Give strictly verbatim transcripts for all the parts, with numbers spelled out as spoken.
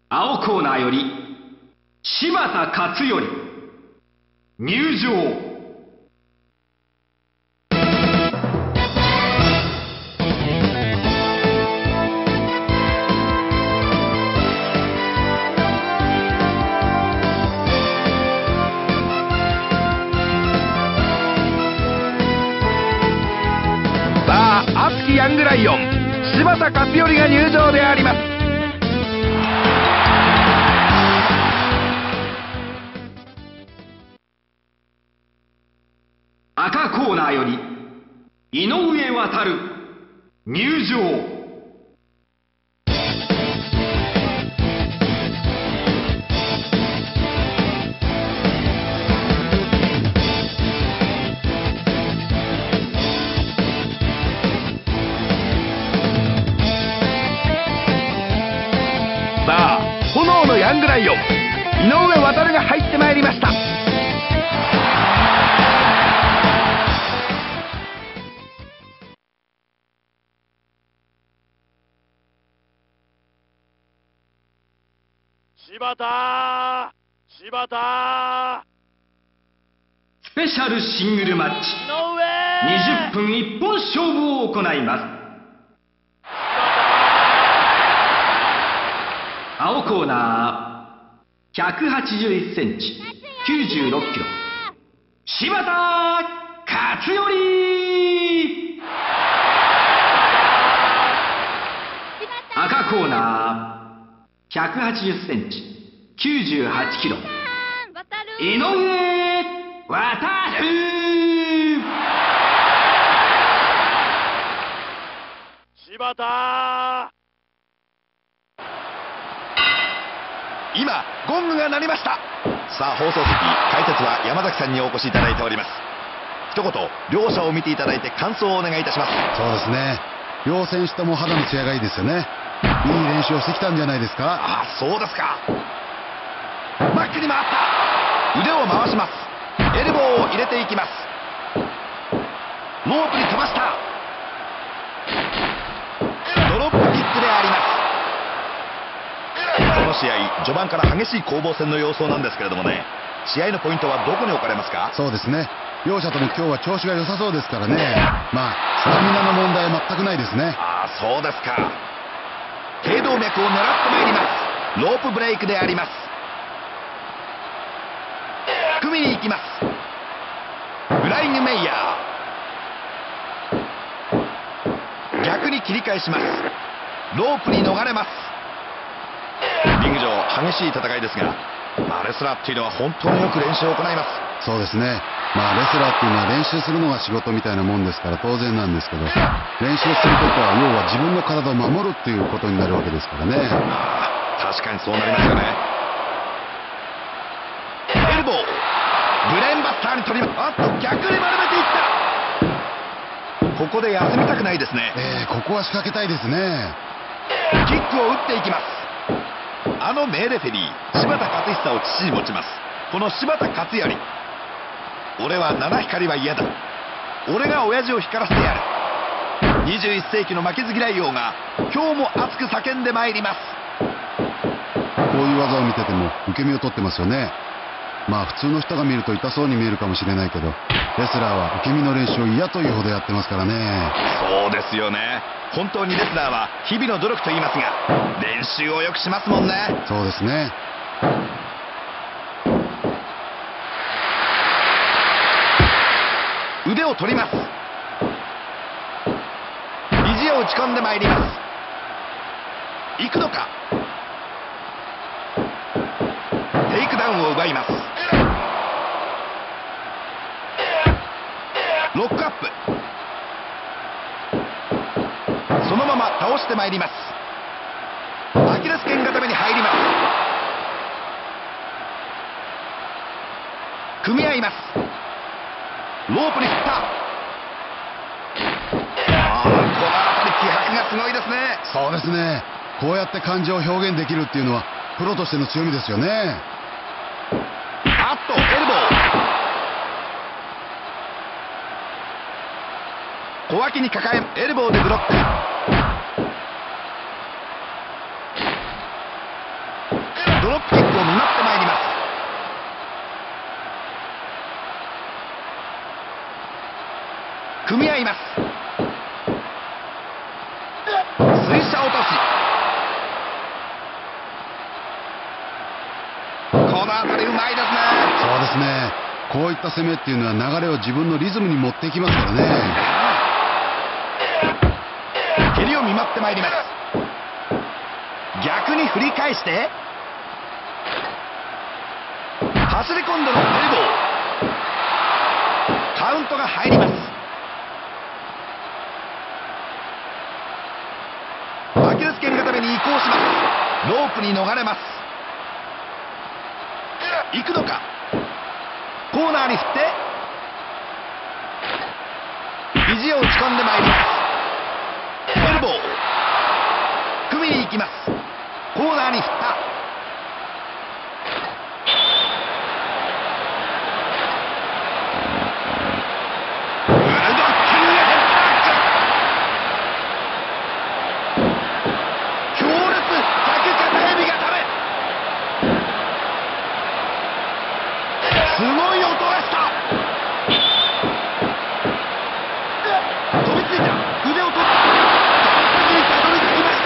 青コーナーより柴田勝頼入場。 さあ、熱きヤングライオン柴田勝頼が入場であります。 赤コーナーより井上航入場。 さあ、炎のヤングライオン井上航が入ってまいりました。 柴田柴田スペシャルシングルマッチ井上にじゅっぷん一本勝負を行います。青コーナーひゃくはちじゅういっセンチきゅうじゅうろっキロ柴田勝頼。赤コーナーひゃくはちじゅっセンチきゅうじゅうはちキロ井上航。 柴田今ゴングが鳴りました。さあ、放送席解説は山崎さんにお越しいただいております。一言両者を見ていただいて感想をお願いいたします。 そうですね、両選手とも肌の艶がいいですよね。いい練習をしてきたんじゃないですか。 ああ、そうですか。バックに回った。腕を回します。エルボーを入れていきます。ロープに飛ばした。ドロップキックであります。この試合序盤から激しい攻防戦の様相なんですけれどもね、試合のポイントはどこに置かれますか。 そうですね、両者とも今日は調子が良さそうですからね。まあスタミナの問題は全くないですね。 ああ、そうですか。頸動脈を狙ってまいります。ロープブレイクであります。組みに行きます。フライングメイヤー逆に切り返します。ロープに逃れます。リング上激しい戦いですが、まあ、レスラーっていうのは本当によく練習を行います。 そうですね、まあレスラーっていうのは練習するのが仕事みたいなもんですから当然なんですけど、練習することは要は自分の体を守るっていうことになるわけですからね。 ああ、確かにそうなりますよね。エルボーブレーンバスターに取ります。あっと逆に丸めていった。ここで休みたくないですね。 えー、ここは仕掛けたいですね。 キックを打っていきます。あの名レフェリー柴田勝久を父に持ちます。この柴田勝頼、俺は七光は嫌だ、俺が親父を光らせてやる。にじゅういっ世紀の負けず嫌い王が今日も熱く叫んでまいります。 こういう技を見てても受け身を取ってますよね。まあ普通の人が見ると痛そうに見えるかもしれないけど、レスラーは受け身の練習を嫌というほどやってますからね。 そうですよね。本当にレスラーは日々の努力と言いますが、練習をよくしますもんね。 そうですね。 腕を取ります。肘を打ち込んでまいります。行くのか。テイクダウンを奪います。ロックアップ。そのまま倒してまいります。アキレス腱固めに入ります。組み合います。ロープに振った。ああ、この辺り気迫がすごいですね。 そうですね、こうやって感情を表現できるっていうのはプロとしての強みですよね。 あっとエルボー、小脇に抱えエルボーでブロック。 います。水車落とし。この辺りうまいですね。 そうですね。こういった攻めっていうのは流れを自分のリズムに持っていきますからね。 蹴りを見舞ってまいります。逆に振り返して走り込んでのエルボー。カウントが入ります。アキレス腱固めに移行します。ロープに逃れます。行くのか。コーナーに振って肘を打ち込んでまいります。エルボー。組みに行きます。コーナーに振った。ブルドッキングヘッドラック。強烈逆片エビがため。すごい音がした。飛びついた。腕を取った。完璧にたどり着きました。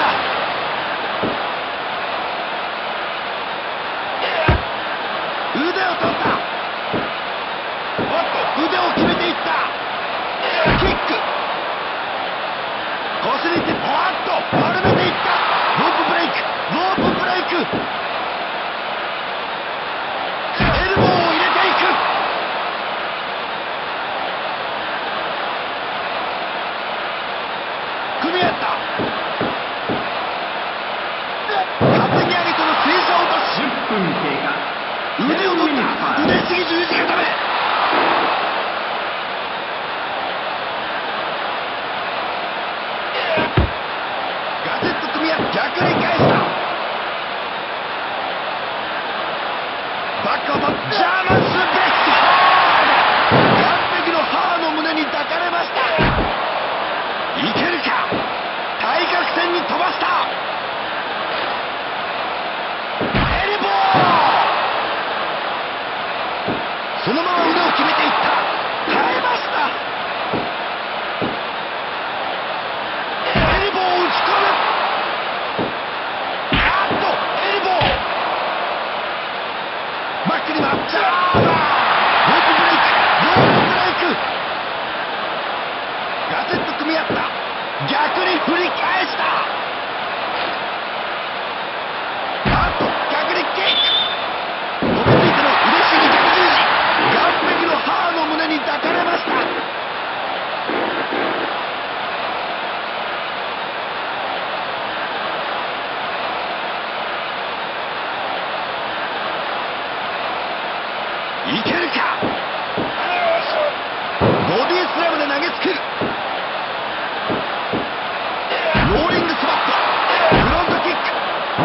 腕を取った。おっと腕を決めていった。キック。こすりついて、おっと丸めていった。ロープブレイク。ロープブレイク。エルボーを入れていく。組み合った。担ぎ上げての水車落とし。 じゅっぷん経過。 腕を取った。腕すぎ十字固め。ガジェット組み合って逆に返した。バックを取ってジャーマンスープレックス。完璧の母の胸に抱かれました。いけるか。対角線に飛ばした。エルボー。そのまま腕を決めていった。耐えました。エルボーを打ち込む。あっとエルボー。バックに回っちゃう。ロープブレイク。ロープブレイク。ガツッと組み合った。逆に振り返した。あっと逆にキック。飛びついての嬉しい逆十字。完璧の母の胸に抱かれました。いけるか。ボディスラムで投げつける。ローリングスマット。フロントキック。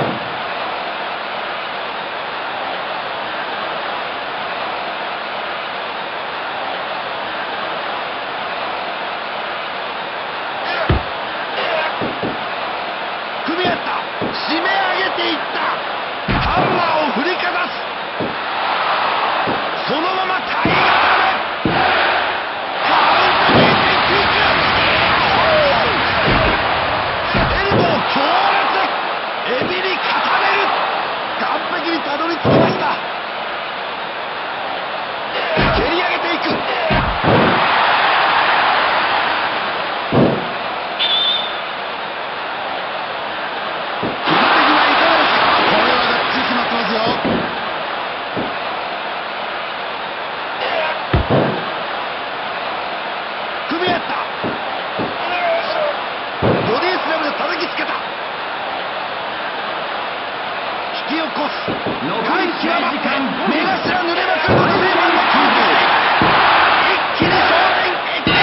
組み合った。締め上げていった。ハンマーを振りかざす。そのまま体がため。カウントにてキック。エルボー強烈。エビに固める。完璧にたどり着きました。蹴り上げていく。引き起こす。感極まって目頭濡れまくるのにセイバーの空気。一気に正面へ来て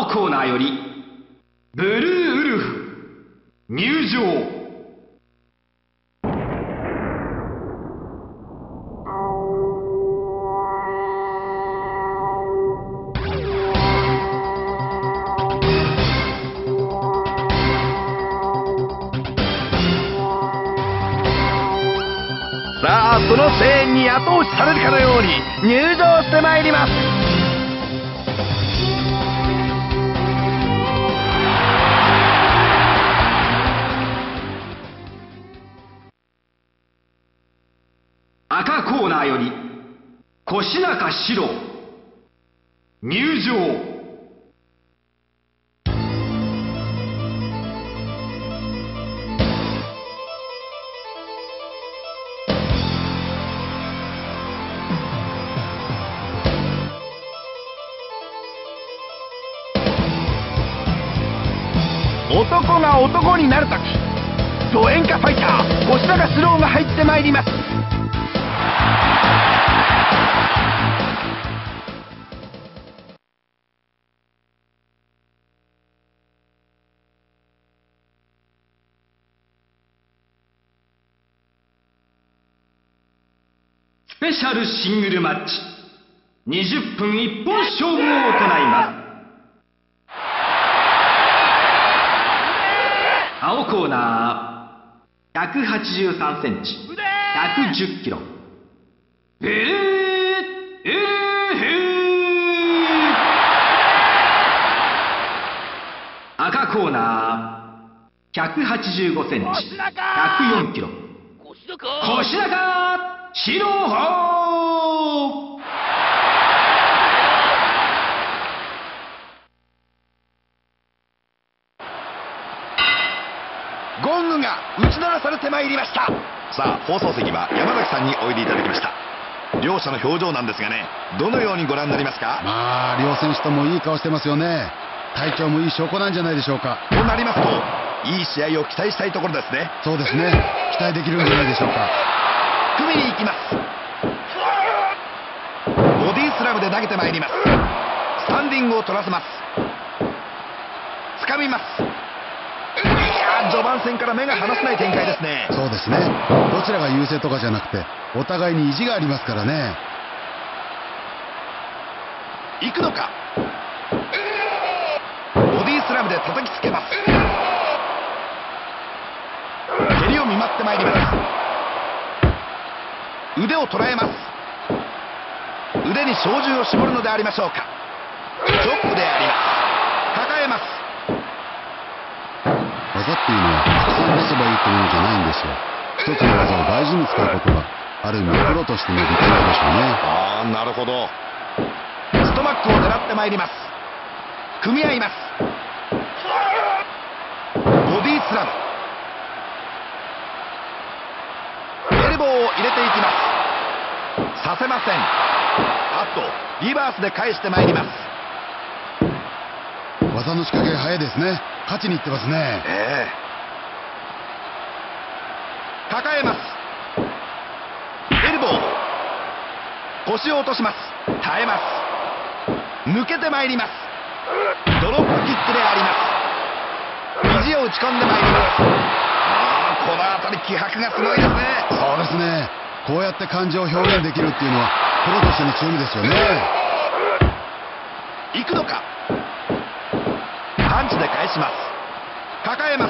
青コーナーよりブルーウルフ入場。 さあ、その声援に後押しされるかのように入場してまいります。 赤コーナーより越中史郎入場。 男が男になるとき、ド演歌ファイター越中史郎が入ってまいります。 スペシャルシングルマッチにじゅっぷん一本勝負を行います。青コーナーひゃくはちじゅうさんセンチひゃくじゅっキロブルーウルフ。赤コーナーひゃくはちじゅうごセンチひゃくよんキロ越中史郎。 ゴングが打ち鳴らされてまいりました。さあ、放送席は山崎さんにおいでいただきました。両者の表情なんですがね、どのようにご覧になりますか？ まあ両選手ともいい顔してますよね。体調もいい証拠なんじゃないでしょうか。 となりますと、いい試合を期待したいところですね。 そうですね、期待できるんじゃないでしょうか。 組みに行きます。ボディスラムで投げてまいります。スタンディングを取らせます。掴みます。いやー、序盤戦から目が離せない展開ですね。 そうですね、どちらが優勢とかじゃなくてお互いに意地がありますからね。 行くのか。ボディスラムで叩きつけます。蹴りを見舞ってまいります。腕を捉えます。腕に照準を絞るのでありましょうか。チョップであります。抱えます。 技っていうのはたくさん出せばいいってものじゃないんですよ。一つの技を大事に使うことがある意味プロとしての利点でしょうね。 ああ、なるほど。ストマックを狙ってまいります。組み合います。ボディスラム。エルボーを入れていきます。させません。あとリバースで返してまいります。 技の仕掛けが早いですね。勝ちにいってますね。 ええ、抱えます。エルボー。腰を落とします。耐えます。抜けてまいります。ドロップキックであります。肘を打ち込んでまいります。ああ、この辺り気迫がすごいですね。 そうですね、こうやって感情を表現できるっていうのはプロとしての強みですよね。 行くのか。パンチで返します。抱えます。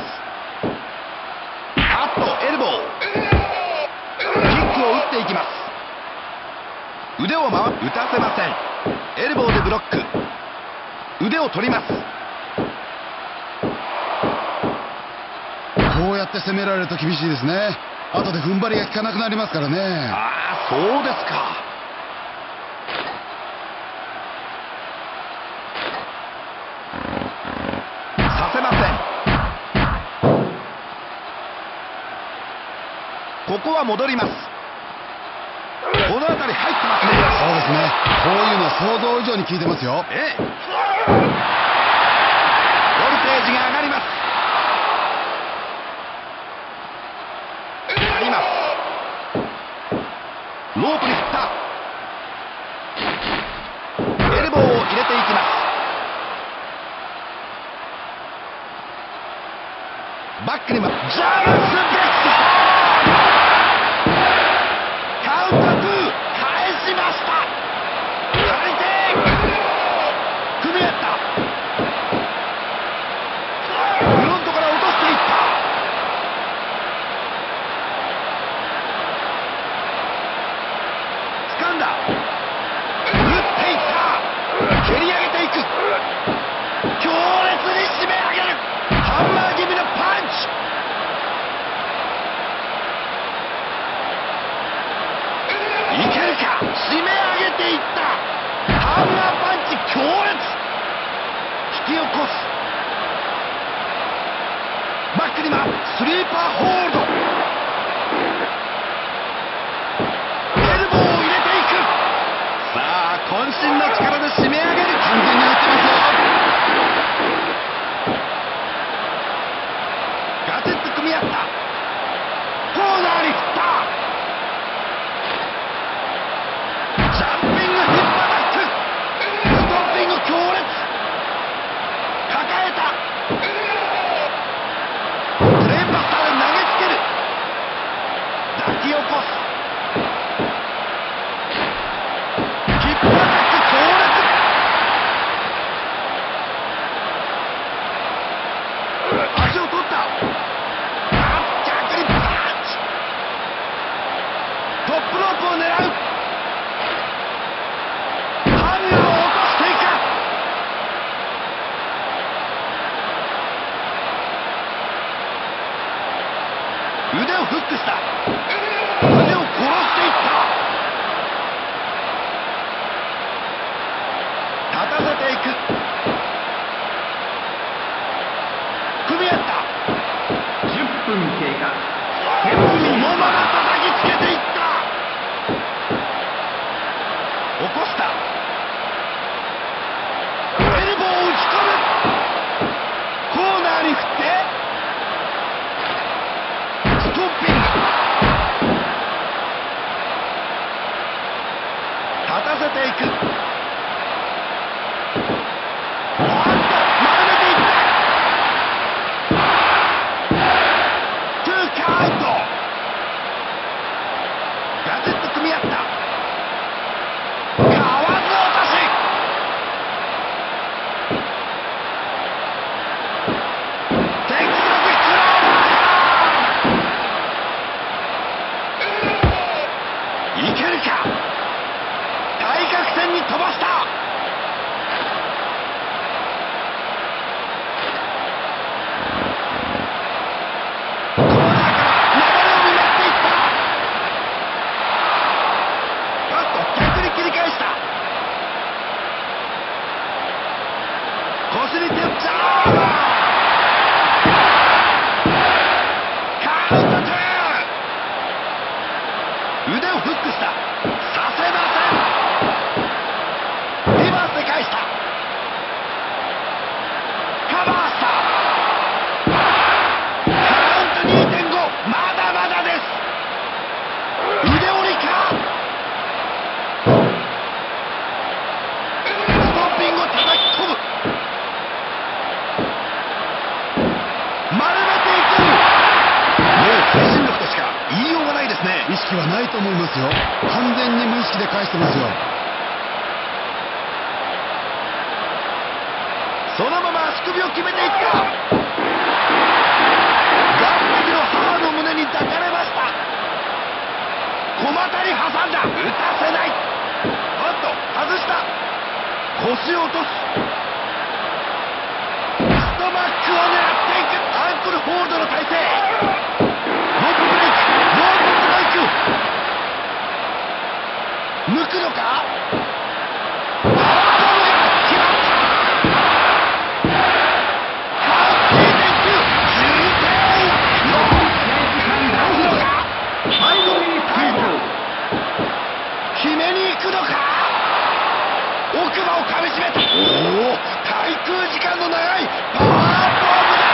あっとエルボー。キックを打っていきます。腕を回打たせません。エルボーでブロック。腕を取ります。 こうやって攻められると厳しいですね。後で踏ん張りが効かなくなりますからね。 ああ、そうですか。させません。ここは戻ります。この辺り入ってますね。 そうですね、こういうのは想像以上に効いてますよ。 ええ、ボルテージが上がります。あります。ロープに振った。エルボーを入れていきます。 バックにまジャーマンスープレックスカウンターツー返しました。最低組み合ったフロントから落としていった。掴んだ打っていった蹴り上げていく強烈に締め上げるハンマー気味のパンチ。いけるか締め上げていったハンマーパンチ強烈引き起こすバックに回るスリーパーホールドエルボーを入れていく。さあ渾身の力で締め上げる。完全に打ってますよ。ガチッと組み合ったコーナーに振ったジャンピングヒップアタックストッピング強烈抱えたブレーンバスターで投げつける抱き起こすヒップアタック強烈足を取った逆にパンチトップロープを狙うハンガーを落としていく。腕をフックした腕を殺していった立たせていく組み合ったじゅっぷん経過。 そのまま叩きつけていった起こしたエルボーを打ち込むコーナーに振ってストッピング立たせていくおっと丸めていったトゥーカウントガチッと組み合ったかわず落としテキサスクローバーいけるか対角線に飛ばしたコーナーから流れを狙っていったあっと逆に切り返した腰に手をジャーカウントツー腕をフックしたさせませんリバースで返したカバーしたカウント にてんご まだまだです腕折りかストッピングを叩き込む丸めていくもう推進力としか言いようがないですね。 意識はないと思いますよ。完全に無意識で返してますよ。 そのまま足首を決めていった岸壁の母の胸に抱かれました小股に挟んだ打たせないおっと外した腰を落とすストマックを狙っていくアンクルホールドの体勢ロープブレイクロープブレイク抜くのかパワーボムが決まった決めに行くのか奥歯をかみしめたおお滞空時間の長いパワーボムだ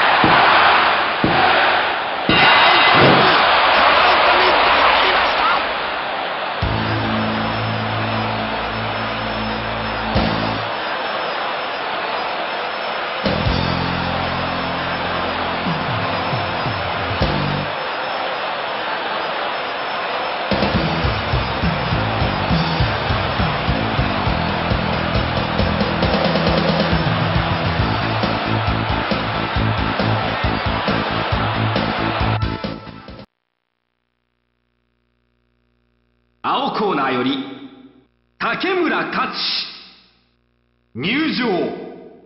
カウントミスカウントミス入りました青コーナーより竹村勝志入場。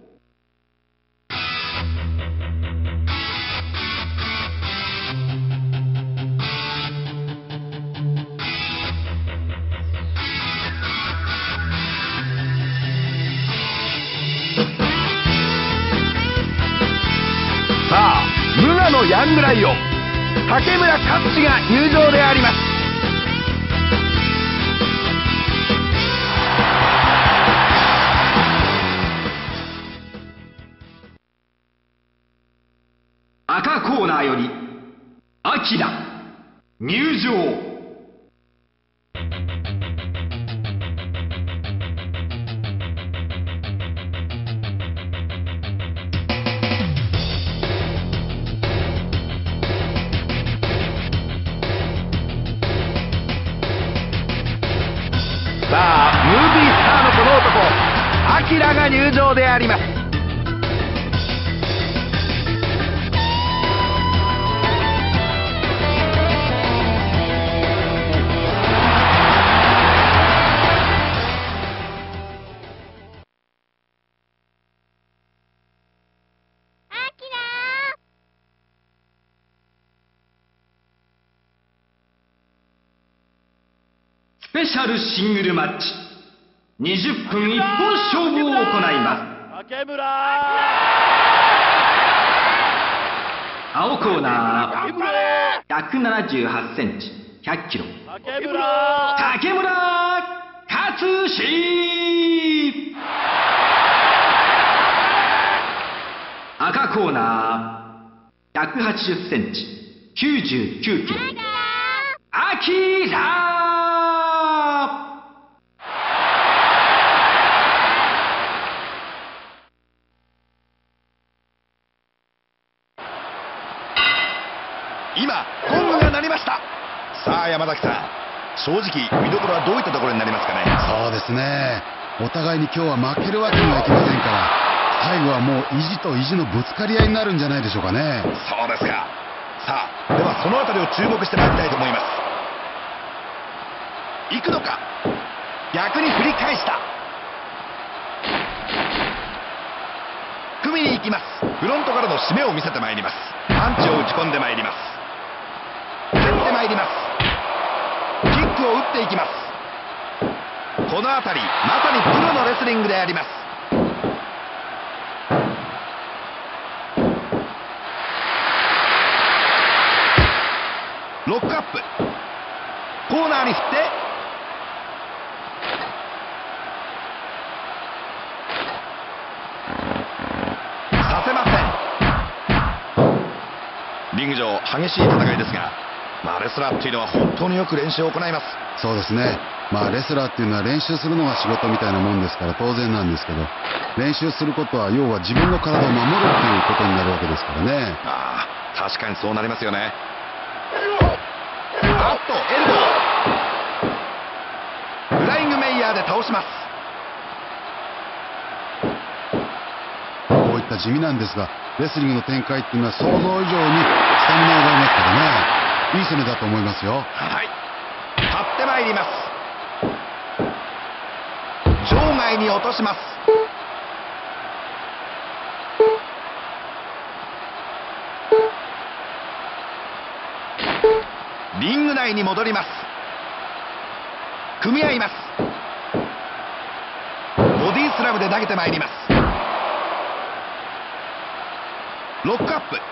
さあ、無我のヤングライオン竹村勝志が入場であります。 赤コーナーよりアキラ入場。 さあ、ムービースターのこの男アキラが入場であります。 スペシャルシングルマッチにじゅっぷん一本勝負を行います。 竹村青コーナーひゃくななじゅうはちセンチひゃっキロ竹村竹村勝志。赤コーナーひゃくはちじゅっセンチきゅうじゅうきゅうキロアキラ。 今ゴングが鳴りました。さあ山崎さん、正直見どころはどういったところになりますかね。 そうですね、お互いに今日は負けるわけにはいきませんから、最後はもう意地と意地のぶつかり合いになるんじゃないでしょうかね。 そうですか。さあ、ではそのあたりを注目してまいりたいと思います。行くのか、逆に振り返した、組みに行きます。フロントからの締めを見せてまいります。パンチを打ち込んでまいります。蹴ってまいります。キックを打っていきます。このあたりまさにプロのレスリングであります。ロックアップ、コーナーに振ってさせません。リング上激しい戦いですが、まあ、レスラーっていうのは本当によく練習を行います。 そうですね、まあレスラーっていうのは練習するのが仕事みたいなもんですから当然なんですけど、練習することは要は自分の体を守るっていうことになるわけですからね。 ああ、確かにそうなりますよね。あっとエルボー、フライングメイヤーで倒します。 こういった地味なんですがレスリングの展開っていうのは想像以上にスタミナを奪いますからね、いい攻めだと思いますよ。 はい、立ってまいります。場外に落とします。リング内に戻ります。組み合います。ボディスラムで投げてまいります。ロックアップ、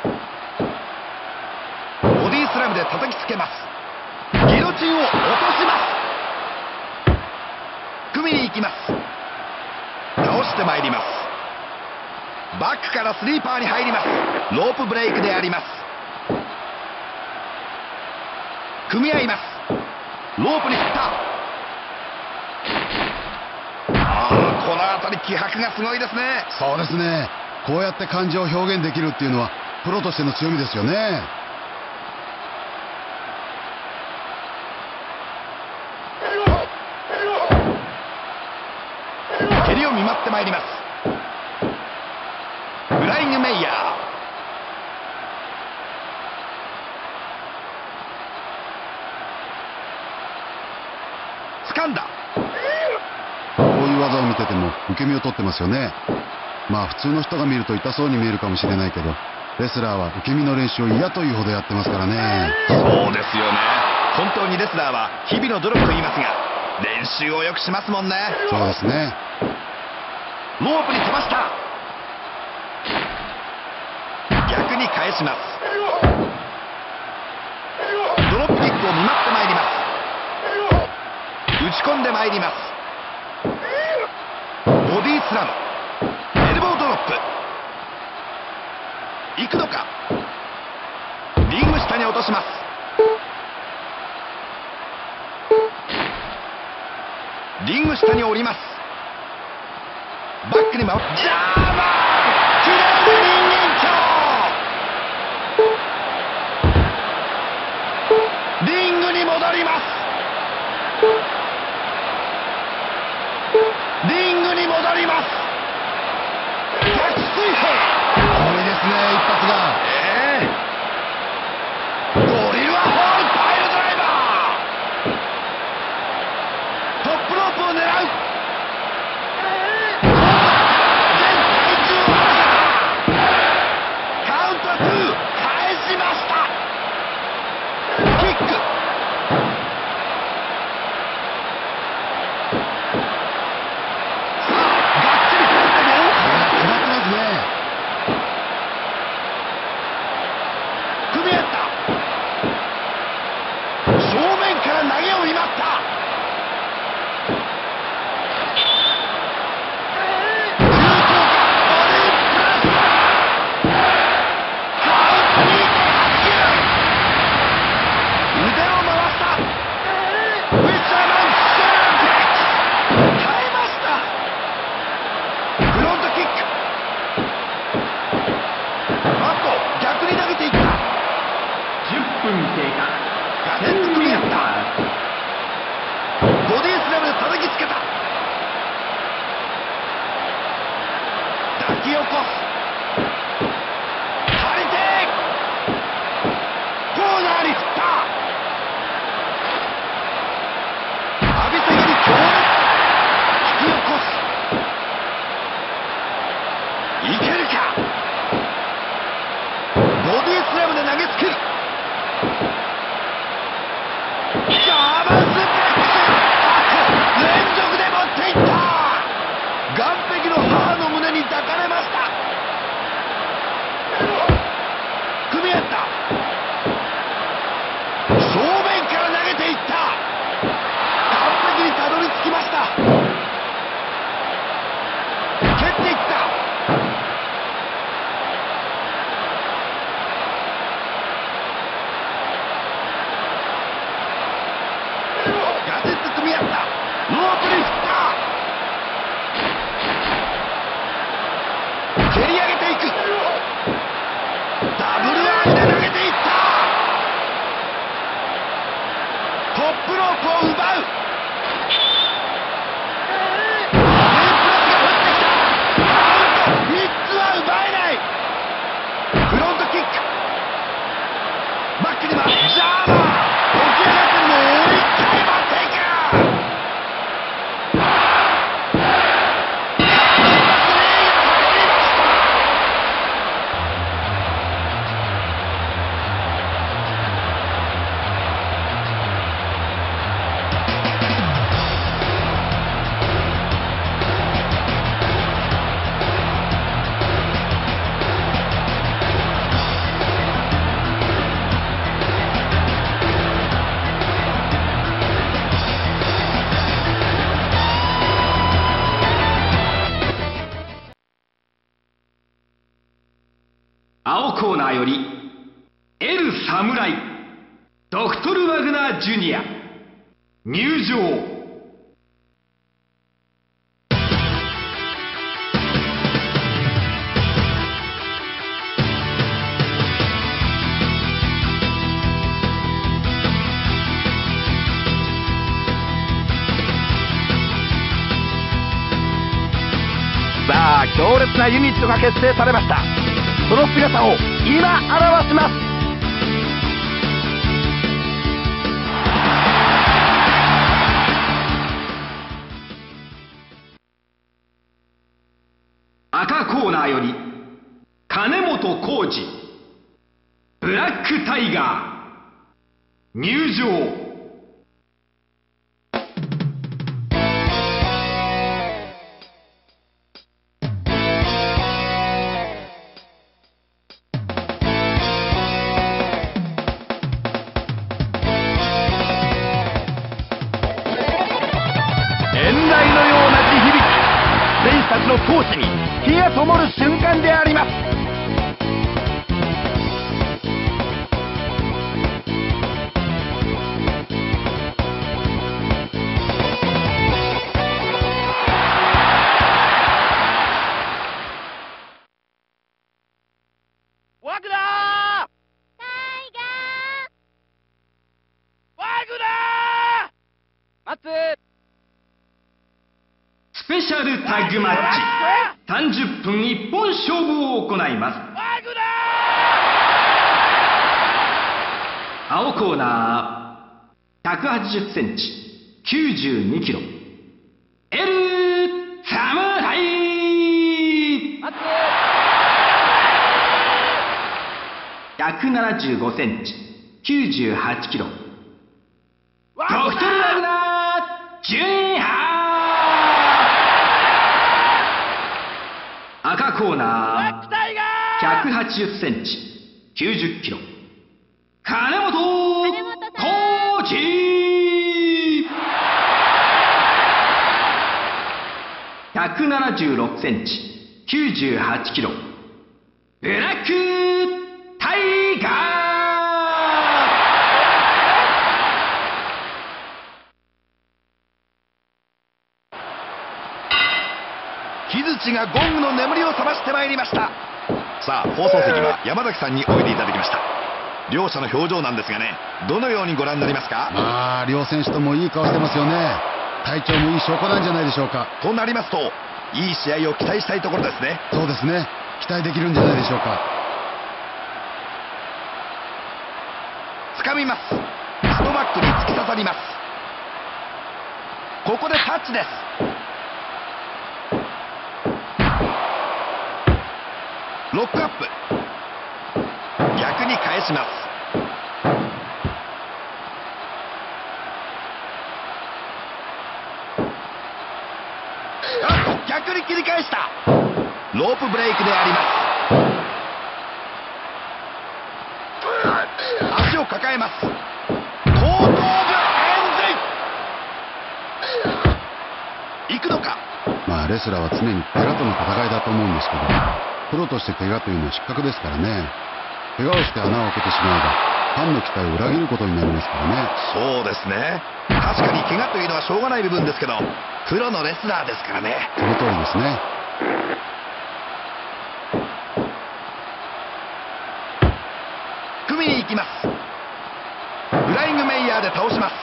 ボディスラムで叩きつけます。ギロチンを落とします。組みに行きます。倒してまいります。バックからスリーパーに入ります。ロープブレイクであります。組み合います。ロープに振った。ああ、この辺り気迫がすごいですね。 そうですね、こうやって感情を表現できるっていうのはプロとしての強みですよね。 蹴りを見舞ってまいります。フライングメイヤー、 てても受け身を取ってますよね。まあ普通の人が見ると痛そうに見えるかもしれないけど、レスラーは受け身の練習を嫌というほどやってますからね。 そうですよね。本当にレスラーは日々の努力と言いますが、練習をよくしますもんね。 そうですね。 ロープに飛ばした。逆に返します。ドロップキックを見舞ってまいります。打ち込んでまいります。ボディスラム、エルボードロップ、行くのか。リング下に落とします。リング下に降ります。バックに回って、ジャーマン、きれいな人間鏡。リングに戻ります。リングに戻ります。逆水平。 すごいですね、一発が。 ええ、ドリルはホールパイルドライバー。トップロープを狙う。全体重を乗せた。カウントツー、返しました。キック。 青コーナーよりエル侍ドクトル・ワグナー・ジュニア入場。 さあ、強烈なユニットが結成されました。その姿を今表します。 赤コーナーより金本浩二ブラックタイガー入場。 たちの闘志に火が灯る瞬間であります。 ワグナータイガーワグナー待つ。スペシャルタッグマッチさんじゅっぷん一本勝負を行います。 ワグナ青コーナーひゃくはちじゅっセンチきゅうじゅうにキロエルサムライひゃくななじゅうごセンチきゅうじゅうはちキロドクトル・ワグナージュニア。赤コーナーひゃくはちじゅっセンチきゅうじゅっキロ金本浩二ひゃくななじゅうろくセンチきゅうじゅうはちキロブラックタイガー。木槌がゴングの眠りを覚ましてまいりました。さあ放送席は山崎さんにおいでいただきました。両者の表情なんですがね、どのようにご覧になりますか？ まあ両選手ともいい顔してますよね。体調もいい証拠なんじゃないでしょうか。 となりますといい試合を期待したいところですね。 そうですね、期待できるんじゃないでしょうか。 掴みます。ストバックに突き刺さります。ここでタッチです。ロックアップ、逆に返します。あっと逆に切り返した。ロープブレイクであります。足を抱えます。後頭部エンズイ行くのか。 まあレスラーは常に怪我との戦いだと思うんですけど、プロとして怪我というのは失格ですからね。怪我をして穴を開けてしまえばファンの期待を裏切ることになりますからね。 そうですね、確かに怪我というのはしょうがない部分ですけど、プロのレスラーですからね。 その通りですね。 組みに行きます。フライングメイヤーで倒します。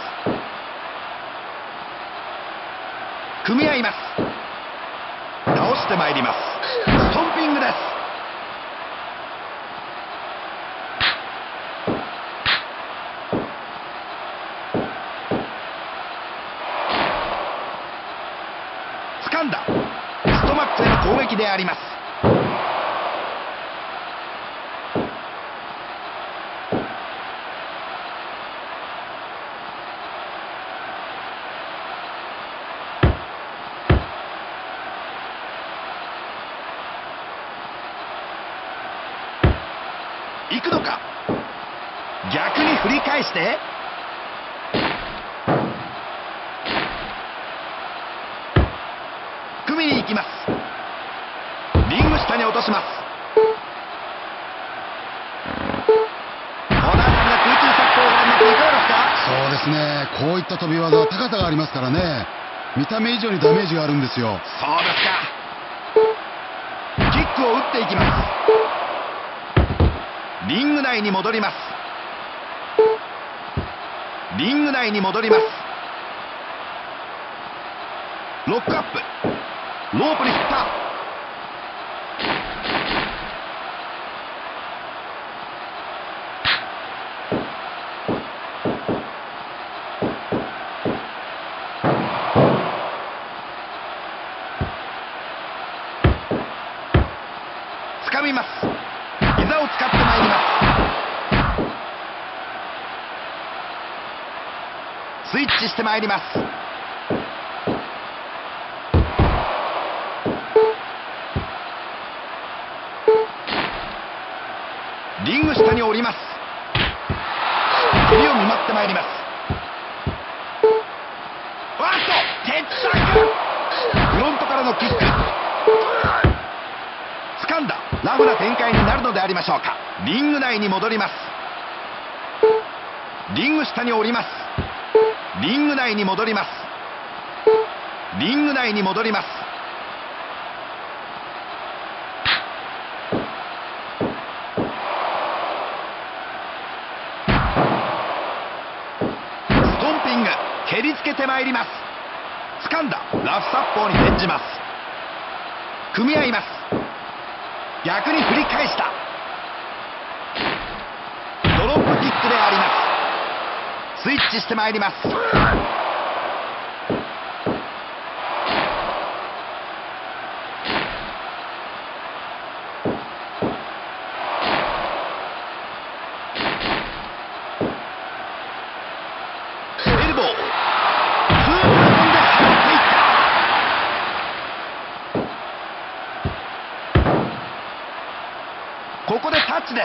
組み合います。倒してまいります。ストンピングです。掴んだ。ストマックへの攻撃であります。行くのか。逆に振り返して組みに行きます。リング下に落とします。小田さんが空中殺法をご覧になっていかがですか？ そうですね、こういった飛び技は高さがありますからね。見た目以上にダメージがあるんですよ。 そうですか。キックを打っていきます。リング内に戻ります。リング内に戻ります。ロックアップ、ロープに振った。 チしてまいります。リング下に降ります。蹴りを見舞ってまいります。わっと決着。フロントからのキック、掴んだ。ラフな展開になるのでありましょうか。リング内に戻ります。リング下に降ります。リング内に戻ります。リング内に戻ります。ストンピング、蹴りつけてまいります。掴んだ。ラフ殺法に転じます。組み合います。逆に振り返した。ドロップキックであります。スイッチしてまいります。エルボー、スーパーボンで放っていった。ここでタッチです。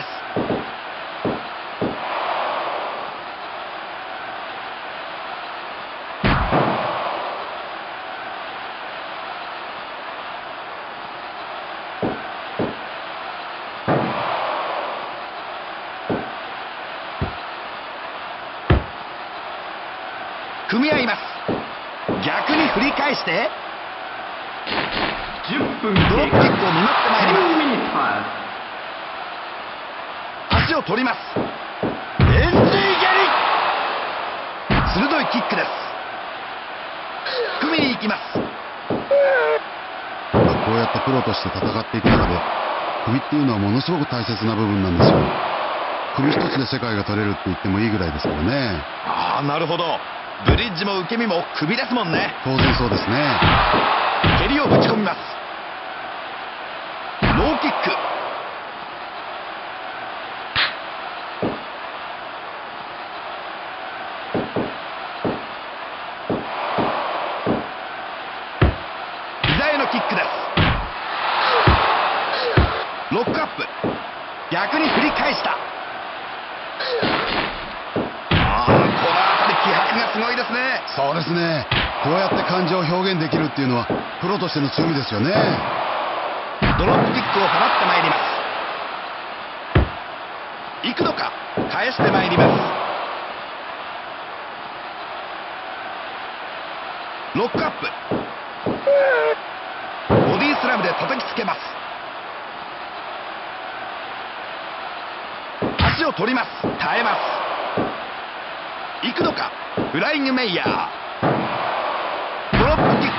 組み合います。逆に振り返してじゅっぷんドロップキックを見舞ってまいります。 ミニットパ足を取ります。エンジー蹴り、鋭いキックです。組みに行きます。 まあこうやってプロとして戦っていく中で首っていうのはものすごく大切な部分なんですよ。首一つで世界が取れるって言ってもいいぐらいですからね。 ああ、なるほど。ブリッジも受け身も首ですもんね。 当然そうですね。 蹴りをぶち込みます。ローキック、膝へのキックです。ロックアップ、逆に振り返した。ああ、この辺り気迫がすごいですね。 そうですね。こうやって感情を表現できるっていうのはプロとしての強みですよね。 ドロップキックを放ってまいります。行くのか、返してまいります。ロックアップ、ボディスラムで叩きつけます。足を取ります。耐えます。行くのか、フライングメイヤー、ドロップキック、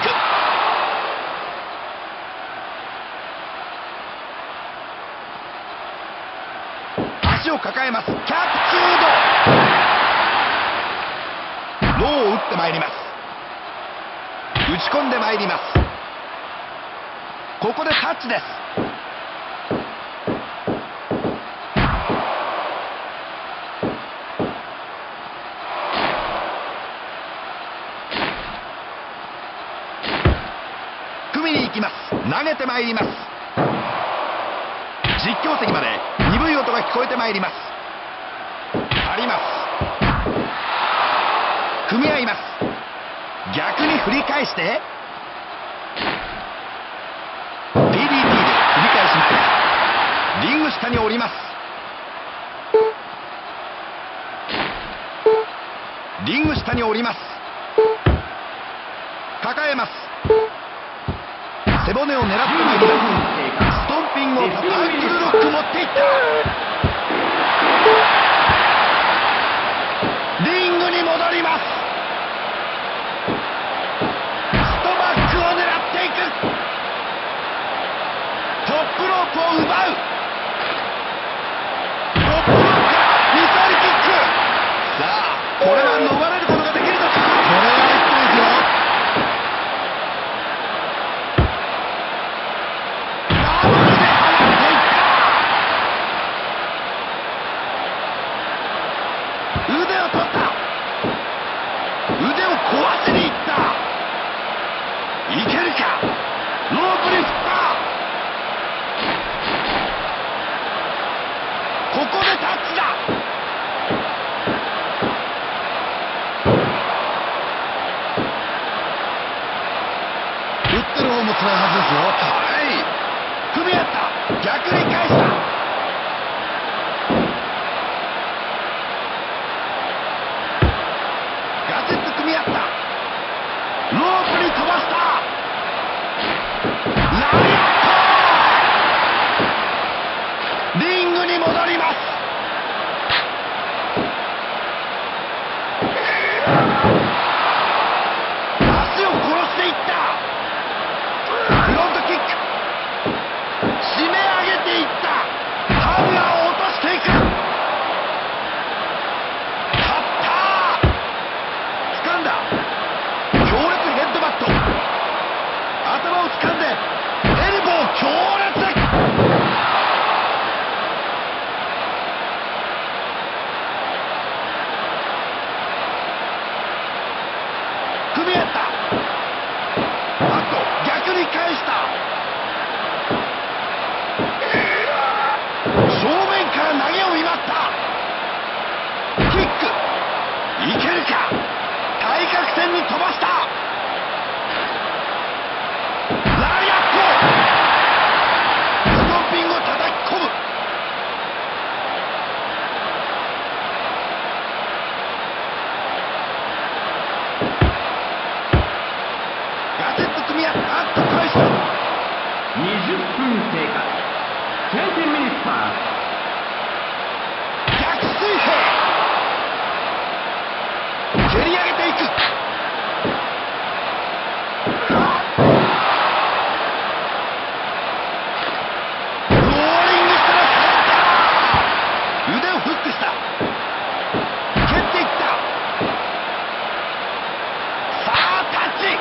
足を抱えます。キャプチュード、ローを打ってまいります。打ち込んでまいります。ここでタッチです。組みに行きます。投げてまいります。実況席まで鈍い音が聞こえてまいります。あります。組み合います。逆に振り返して ディーディーティー で振り返します。リング下に降ります。リング下に降ります。抱えます。背骨を狙ってまいります。ストンピングをたたく、アンクルロック持っていった。リングに戻ります。ストバックを狙っていく。トップロープを奪う。トップロープからミサイルキック。さあ、これは逃れることができるのか。これは一歩ですよ。ダブルで放っていった。 正面から投げを見舞った。キックいけるか。対角線に飛ばした。ラリアット。ストンピングを叩き込む。ガチッと組み合った。あっと返した。 にじゅっぷん経過。にじゅうミニッツパス。 逆水平。蹴り上げていく。ローリングしたら入った。腕をフックした。蹴っていった。さあタッチ。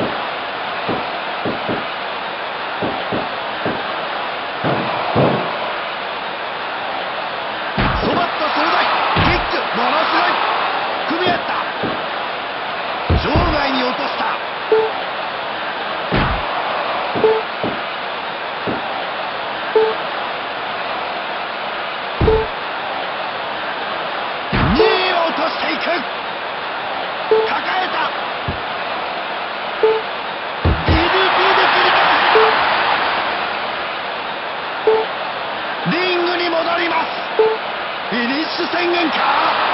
そばっと鋭いキック。ものすごい組み合った。場外に落とした。にいを落としていく。抱えた。 ディーディーピー で切り返した。リングに戻ります。フィニッシュ宣言か。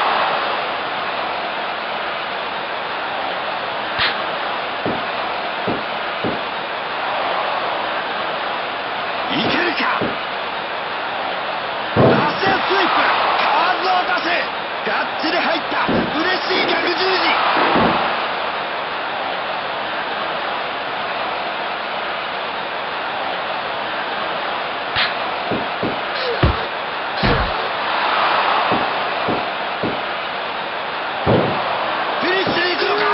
いけるか。ラッセンスイープ。数を出せ。ガッチリ入った。嬉しい逆十字。フィニッシュに行くのか。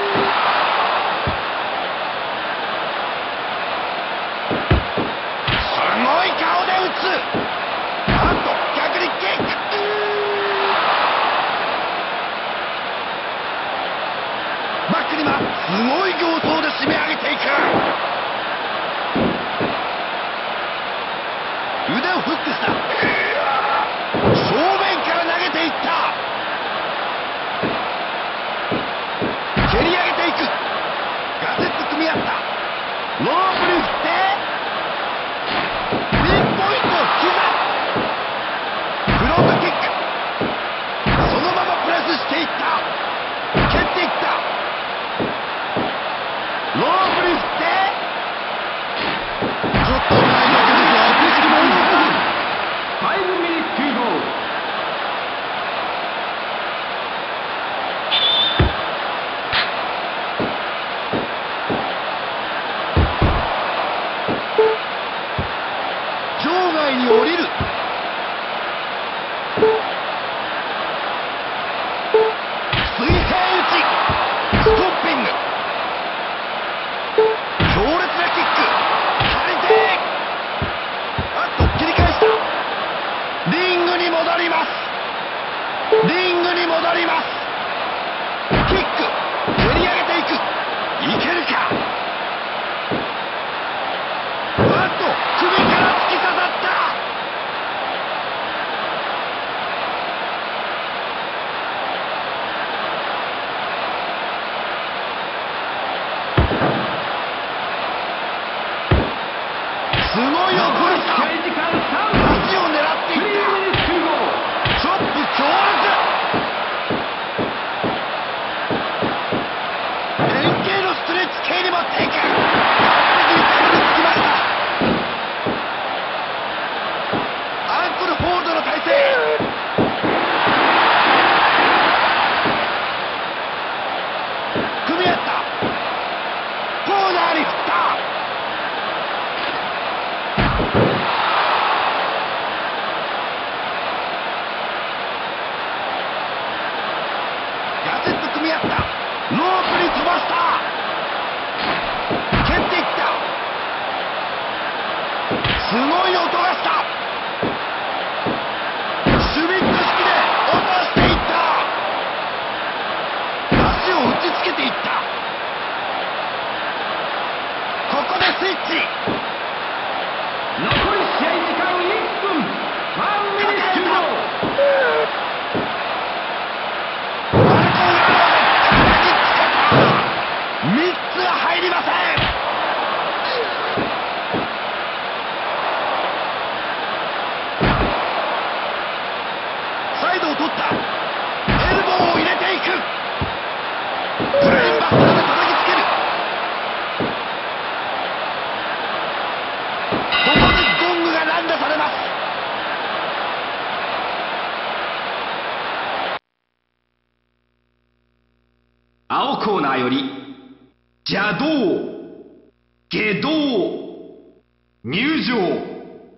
すごい顔で打つ。なんと逆にキック。バックにはすごい形相で締め上げていく。腕をフックした。正面から投げていった。蹴り上げていく。ガツッと組み合った。ロープに振ってピンポイント膝。フロントキック。そのままプレスしていった。蹴っていった。ロープに振ってちょっと危ないだけですよ。景色もいいですか。 ごミニッツゴール。 場外に降りる。水平打ち。ストンピング。強烈なキック。張り手。あっと切り返した。リングに戻ります。リングに戻ります。キック。蹴り上げていく。いけるか。あっと首から突き刺さった。すごいよこれさ。 試合時間さんぶん。 足を狙っていった。チョップ強烈。 青コーナーより邪道下道入場。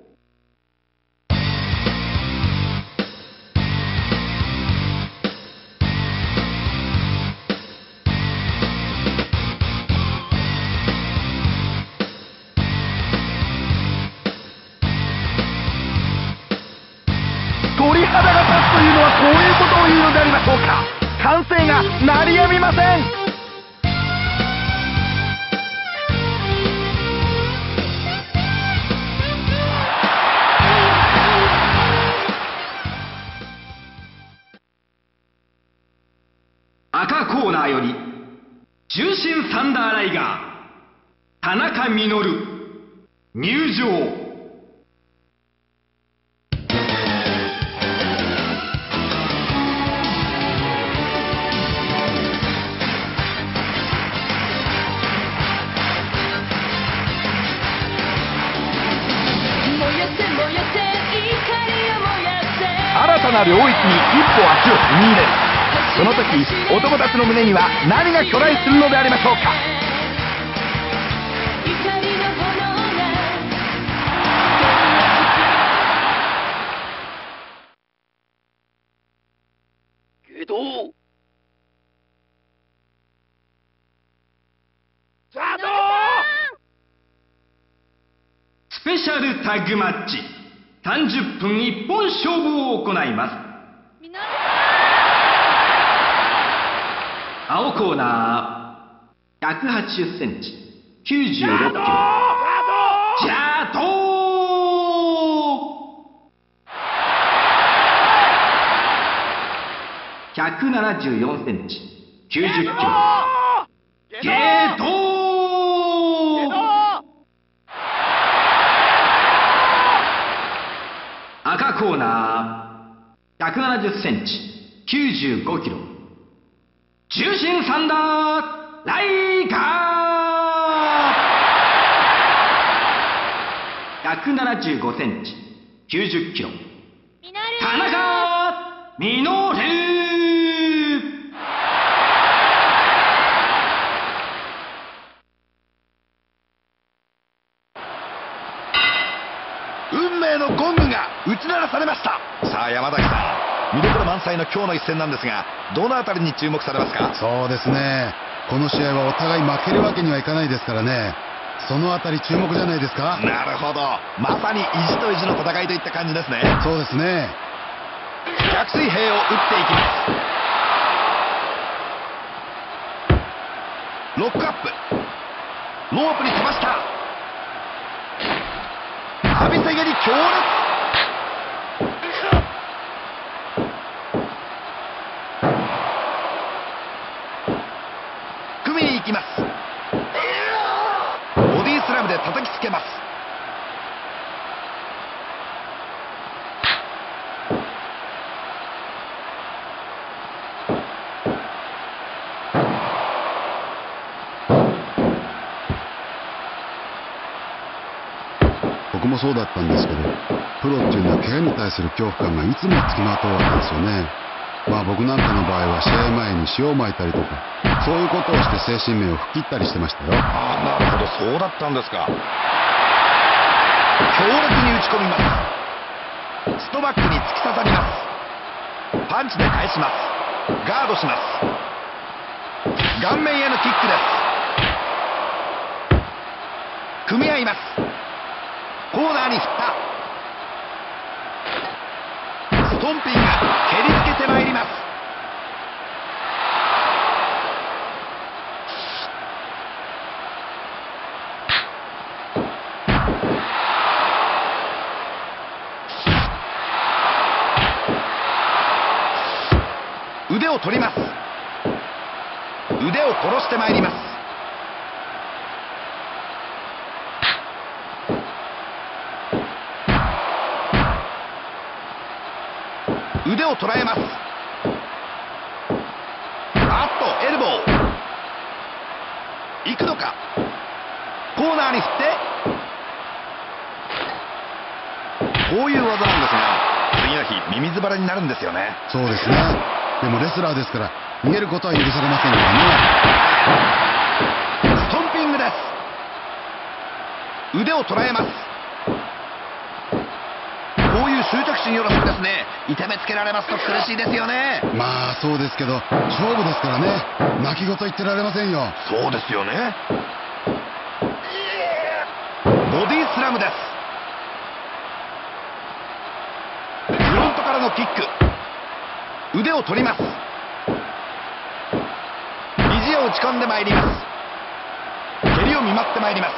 鳥肌が立つというのはこういうことを言うのでありましょうか。歓声が鳴りやみません。 赤コーナーより重心サンダーライガー田中稔入場。 新たな領域に一歩足を踏み入れる。その時男たちの胸には何が巨大するのでありましょうか。けど邪道スペシャルタッグマッチさんじゅっぷん一本勝負を行います。青コーナーひゃくはちじゅっセンチきゅうじゅうろっキロ邪道ひゃくななじゅうよんセンチきゅうじゅっキロ下道赤コーナーひゃくななじゅっセンチきゅうじゅうごキロ重心サンダーライガーひゃくななじゅうごセンチきゅうじゅっキロ田中稔。 運命のゴングが打ち鳴らされました。さあ山崎さん、見どころ満載の今日の一戦なんですが、どのあたりに注目されますか？ そうですね、この試合はお互い負けるわけにはいかないですからね、そのあたり注目じゃないですか。 なるほど、まさに意地と意地の戦いといった感じですね。 そうですね。 逆水平を打っていきます。ロックアップ、ロープに飛ばした、浴びせ蹴り強烈。組みに行きます。ボディスラムで叩きつけます。 僕もそうだったんですけど、プロっていうのは怪我に対する恐怖感がいつもつきまとうわけですよね。まあ僕なんかの場合は試合前に塩をまいたりとか、そういうことをして精神面を吹っ切ったりしてましたよ。 ああ、なるほど、そうだったんですか。強烈に打ち込みます。ストバックに突き刺さります。パンチで返します。ガードします。顔面へのキックです。組み合います。コーナーに振った。ストンピンが蹴りつけてまいります。腕を取ります。腕を殺してまいります。腕を捉えます。あっとエルボー行くのか。コーナーに振って、こういう技なんですが、次の日ミミズバレになるんですよね。 そうですね。でもレスラーですから、 逃げることは許されませんからね。 ストンピングです。腕を捉えます。こういう執着心よろしくですね。痛めつけられますと苦しいですよね。 まあそうですけど勝負ですからね。泣き言言ってられませんよ。 そうですよね。ボディスラムです。フロントからのキック。腕を取ります。肘を打ち込んでまいります。蹴りを見舞ってまいります。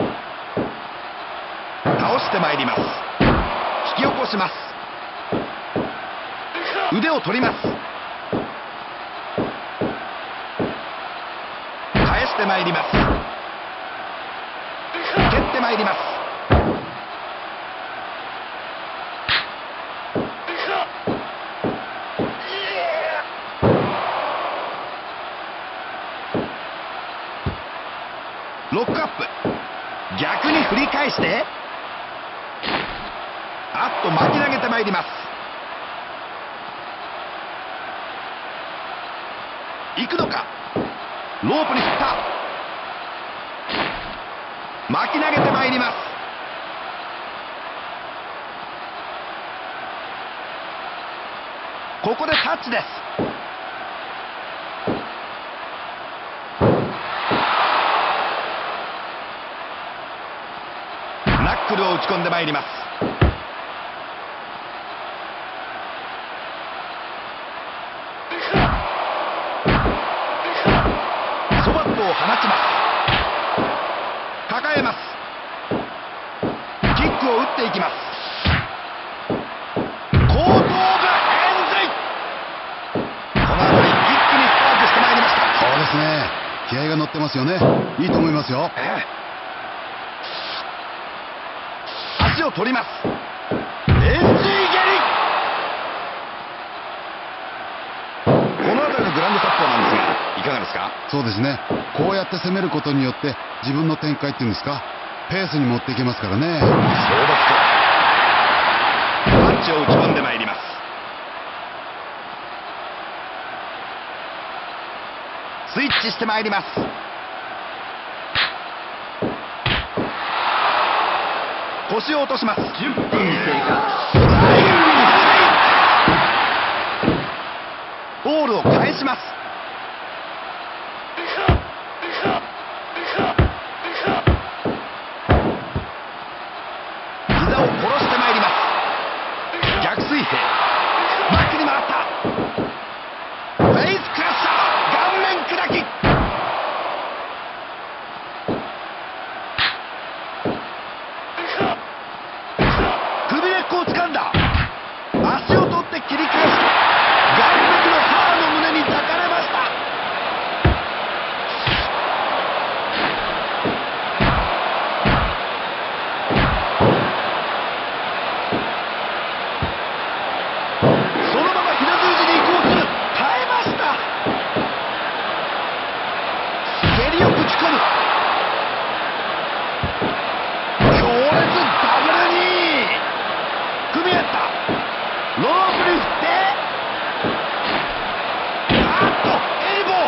倒してまいります。引き起こします。腕を取ります。返してまいります。蹴ってまいります。ロックアップ。逆に振り返してあっと巻き投げてまいります。行くのか。ロープに振った。巻き投げてまいります。ここでタッチです。ナックルを打ち込んでまいります。ソバットを放ちます。抱えます。キックを打っていきます。後頭部円髄。この辺り一気にスパークしてまいりました。 そうですね。気合が乗ってますよね。いいと思いますよ。 ええ、足を取ります。円髄蹴り。この辺りのグランドサッカーなんですがいかがですか。 そうですね。こうやって攻めることによって自分の展開っていうんですか、ペースに持っていけますからね。 そうですか。パンチを打ち込んでまいります。スイッチしてまいります。腰を落とします。 じゅっぷん経過。 ボールを返します。膝を殺してまいります。逆水平。バックに回った。フェイスクラッシャー。顔面砕き。首根っこを掴んだ。足を取って切り返す。岸壁のサーの胸に抱かれました。そのまま平十字に移行する。耐えました。蹴りをぶち込む。強烈ダブルに組み合った。ロープに振ってあっとエルボー。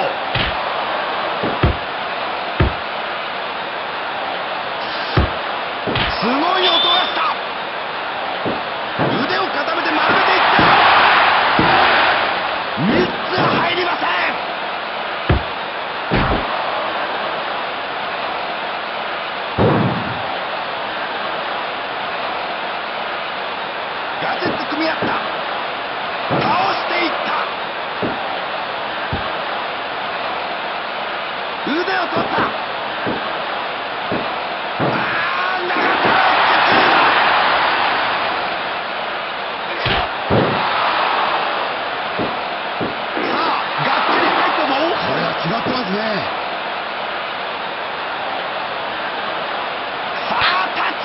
すごい音がした。腕を固めて丸めていった。みっつ入りません。ガチッと組み合った。倒していった。腕を取った。あー、なかった。さあ、がっちり入ったぞ。 これは決まってますね。 さあ、タッチ。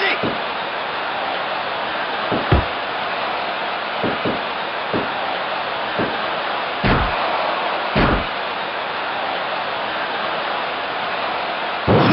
スープラトンで放っていった。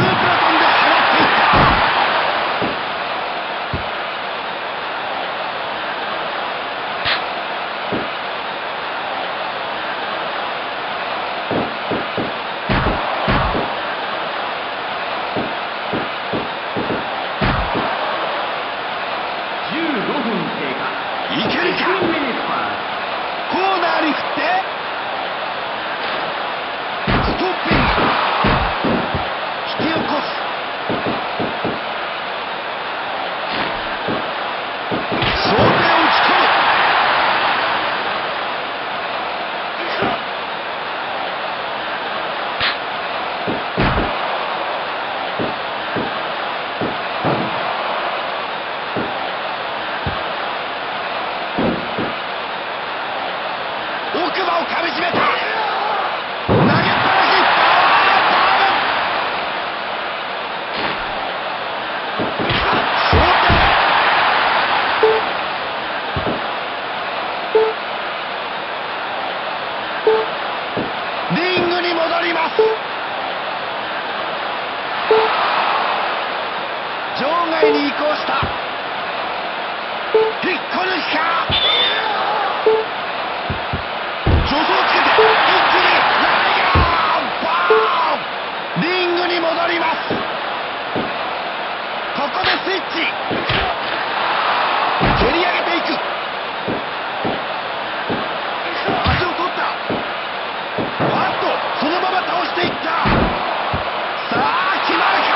かみしめた。投げっぱなし。リングに戻ります。場外に移行した。引っこ抜きか。助走をつけて一気にライガーバーン。リングに戻ります。ここでスイッチ。蹴り上げていく。足を取った。バットそのまま倒していった。さあ決まるか。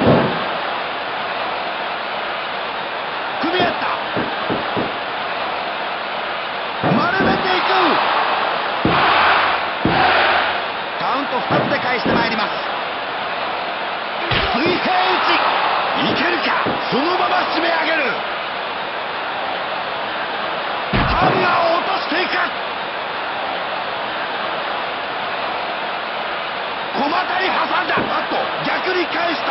組み合った。丸めていく。カウントふたつで返してまいります。水平打ちいけるか。そのまま締め上げる。ハンガーを落としていく。小股に挟んだ。バット逆に返した。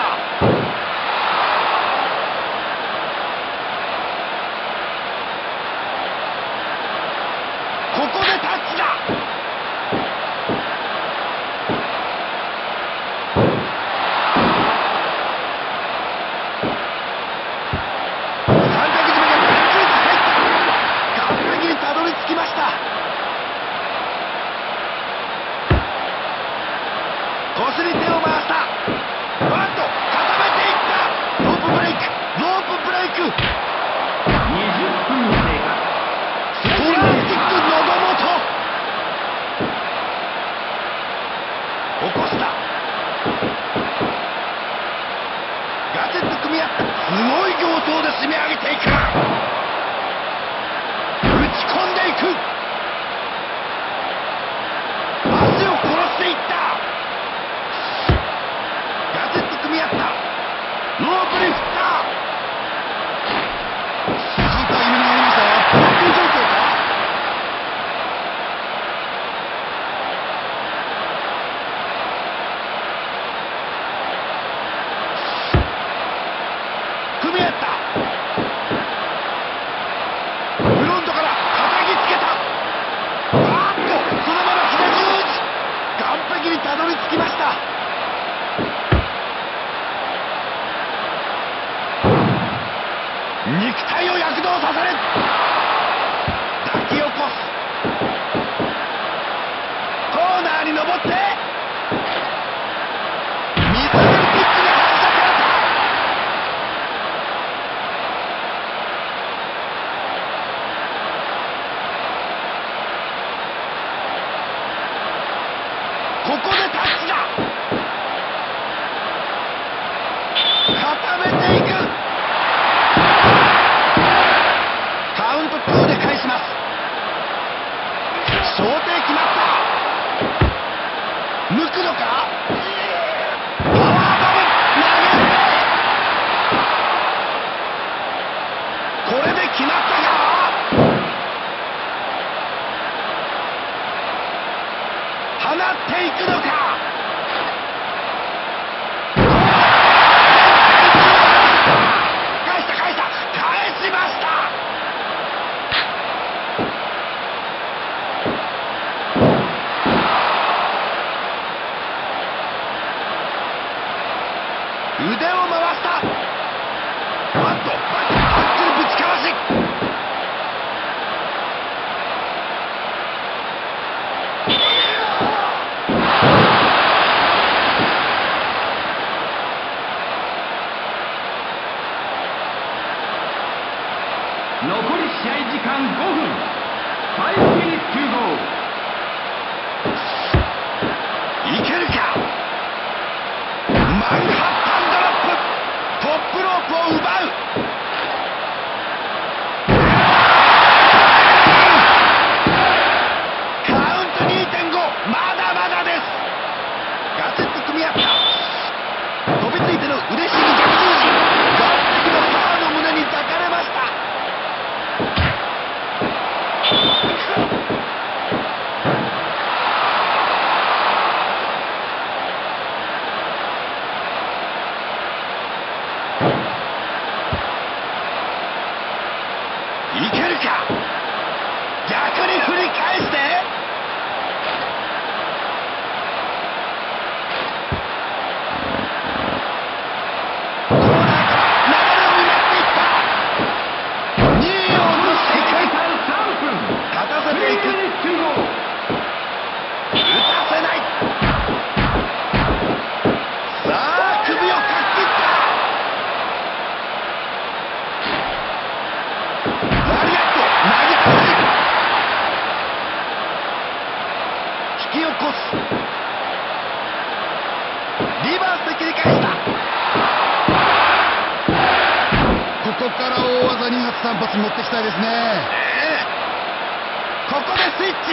ここでタッチだ。こすり手を回した。バット固めていった。ロープブレイク。ロープブレイク。 にじゅっぷん経過。 ストライキック喉元。起こした。ガチェット組み合った。すごい形相で締め上げていく。打ち込んでいく。足を殺していった。組み合った。ロープに振った。ちょっと夢がありましたよ。ロック状況か。組み合った。フロントから叩きつけた。バーッとそのまま左打ち。完璧にたどり着きました。肉体を躍動させる。抱き起こす。コーナーに登って水溜りピッチに発射された。ここでタッチだ。固めていく。カウントにで返します。小手決まった。抜くのか。パワーボム投げこれで決まったか。放っていくのか。返した返した返しました。腕を回した。バットバットタックルぶちかわし。 発持ってきたいですね。 ええ、ここでスイッチ。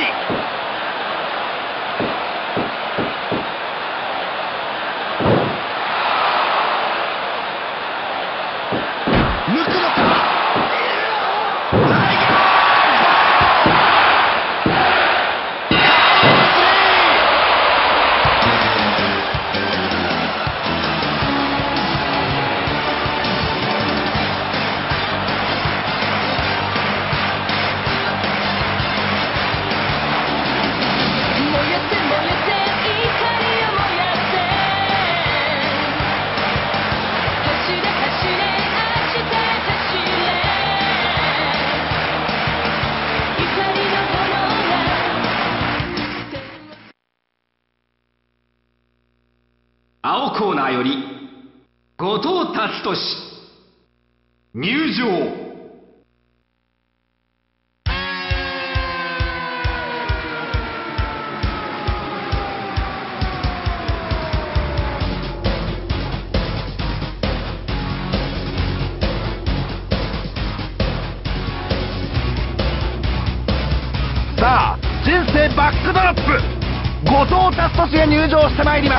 抜くのか。 青コーナーより後藤達俊入場。 さあ人生バックドロップ、後藤達俊が入場してまいります。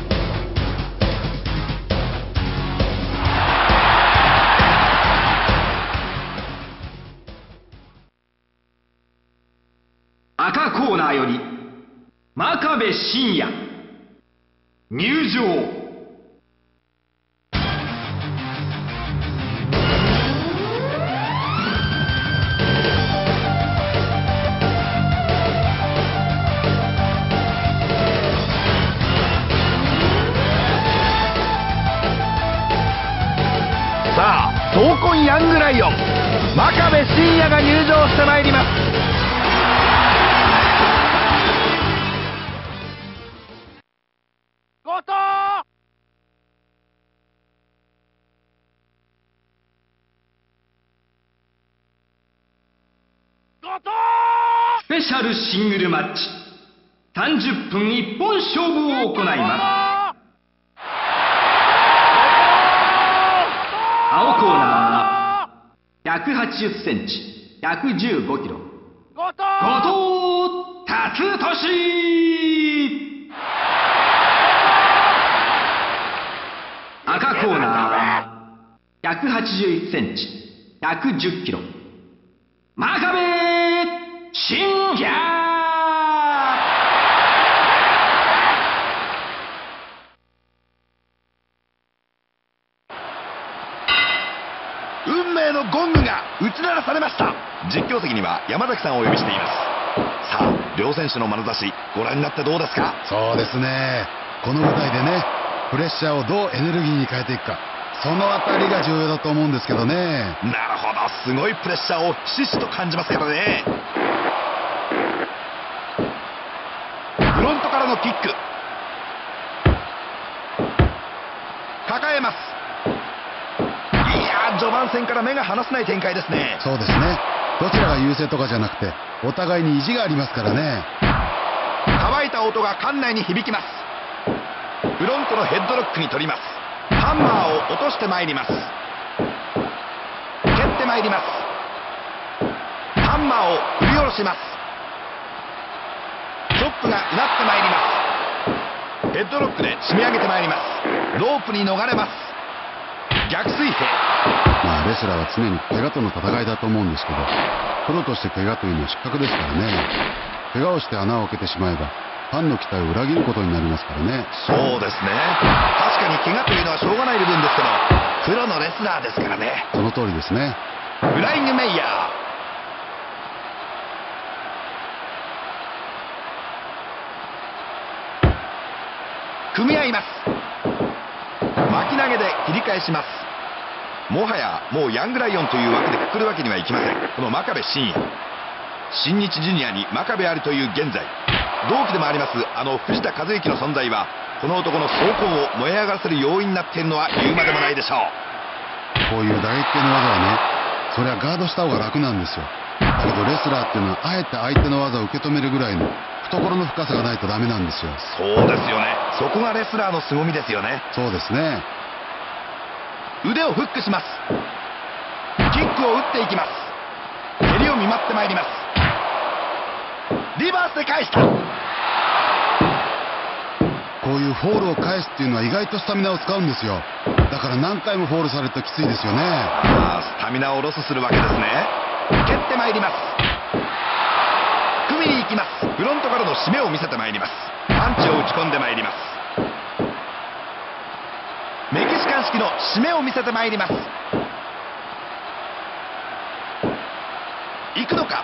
赤コーナーより真壁真也入場。 さあ闘魂ヤングライオン真壁真也が入場してまいります。 スペシャルシングルマッチさんじゅっぷん一本勝負を行います。青コーナーひゃくはちじゅっセンチひゃくじゅうごキロ後藤達俊。赤コーナーひゃくはちじゅういちセンチひゃくじゅっキロ真壁真也。 運命のゴングが打ち鳴らされました。実況席には山崎さんをお呼びしています。さあ両選手の眼差しご覧になってどうですか。 そうですね、この舞台でね、プレッシャーをどうエネルギーに変えていくか、そのあたりが重要だと思うんですけどね。 なるほど、すごいプレッシャーをひしひしと感じますからね。フロントからのキック、抱えます。いやー、序盤戦から目が離せない展開ですね。 そうですね、どちらが優勢とかじゃなくてお互いに意地がありますからね。 乾いた音が館内に響きます。フロントのヘッドロックに取ります。ハンマーを落としてまいります。蹴ってまいります。ハンマーを振り下ろします。チョップがうなってまいります。ヘッドロックで締め上げてまいります。ロープに逃れます。逆水平。 まあレスラーは常に怪我との戦いだと思うんですけど、プロとして怪我というのは失格ですからね。怪我をして穴を開けてしまえばファンの期待を裏切ることになりますからね。 そうですね、確かに怪我というのはしょうがない部分ですけど、プロのレスラーですからね。 その通りですね。 フライングメイヤー、組み合います。巻き投げで切り返します。もはやもうヤングライオンという枠でくくるわけにはいきません。この真壁真也、新日ジュニアに真壁ありという現在、同期でもありますあの藤田和幸の存在はこの男の走行を燃え上がらせる要因になっているのは言うまでもないでしょう。 こういう打撃系の技はね、そりゃガードした方が楽なんですよ。だけどレスラーっていうのはあえて相手の技を受け止めるぐらいの懐の深さがないとダメなんですよ。 そうですよね、そこがレスラーの凄みですよね。 そうですね。 腕をフックします。 キックを打っていきます。蹴りを見舞ってまいります。リバースで返した。 こういうフォールを返すっていうのは意外とスタミナを使うんですよ。だから何回もフォールされるときついですよね。 ああ、スタミナをロスするわけですね。蹴ってまいります。組みに行きます。フロントからの締めを見せてまいります。パンチを打ち込んでまいります。メキシカン式の締めを見せてまいります。行くのか。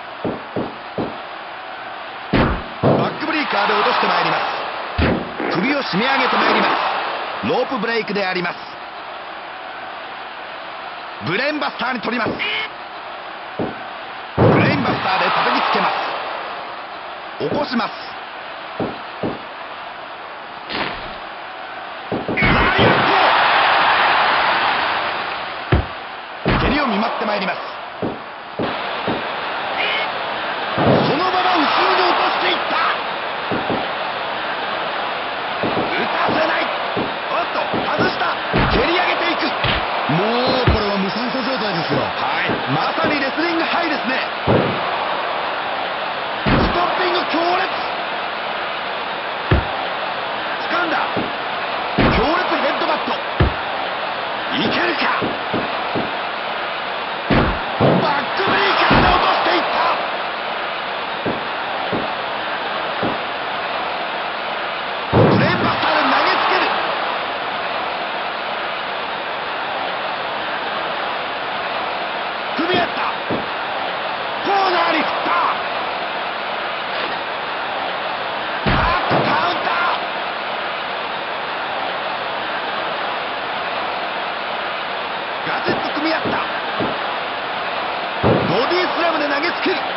バックブレーカーで落としてまいります。首を締め上げてまいります。ロープブレイクであります。ブレーンバスターに取ります。ブレーンバスターで叩きつけます。起こします。ライアット。蹴りを見舞ってまいります。そのまま後ろに落としていった。打たせない。おっと外した。蹴り上げていく。 もうこれは無酸素状態ですよ。 はい、まさにレスリングハイですね。ストッピング強烈。掴んだ。強烈ヘッドバット。いけるか。バックブレーカーで落としていった。ブレーンバスターで投げつける。組み合った。コーナーに振った。あっとカウンター。ガチッと組み合った。ボディスラムで投げつける。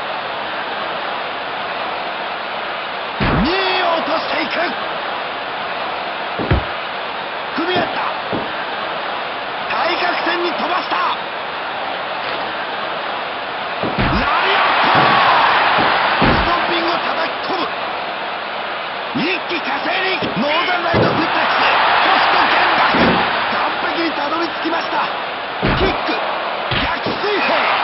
にいを落としていく。組み合った。対角線に飛ばした。ラリアット。ストンピングを叩き込む。一気呵成にノーザンライトフッテックス。コスト剣幕。完璧にたどり着きました。キック逆水平。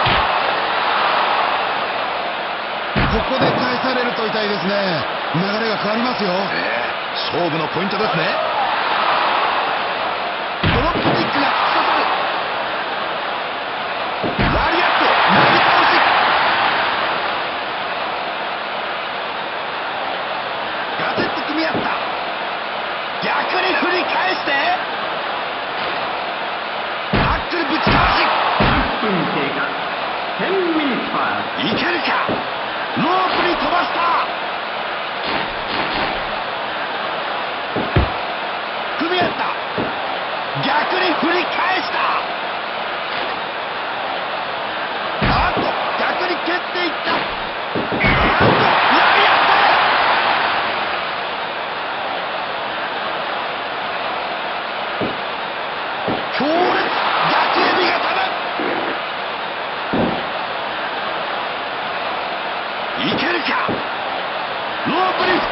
ここで返されると痛いですね。流れが変わりますよ。 ええ、勝負のポイントですね。ドロップキックが突き刺さる。ラリアット投げ倒し。ガチッと組み合った。逆に振り返してタックルぶちかわし。 じゅっぷん経過。じゅうミニッツファール。 いけるか。ロープに飛ばした。組み合った。逆に振り返した。あっと逆に蹴っていった。あっとラリアット。強烈逆指がたま。いけるか。ロープに振った。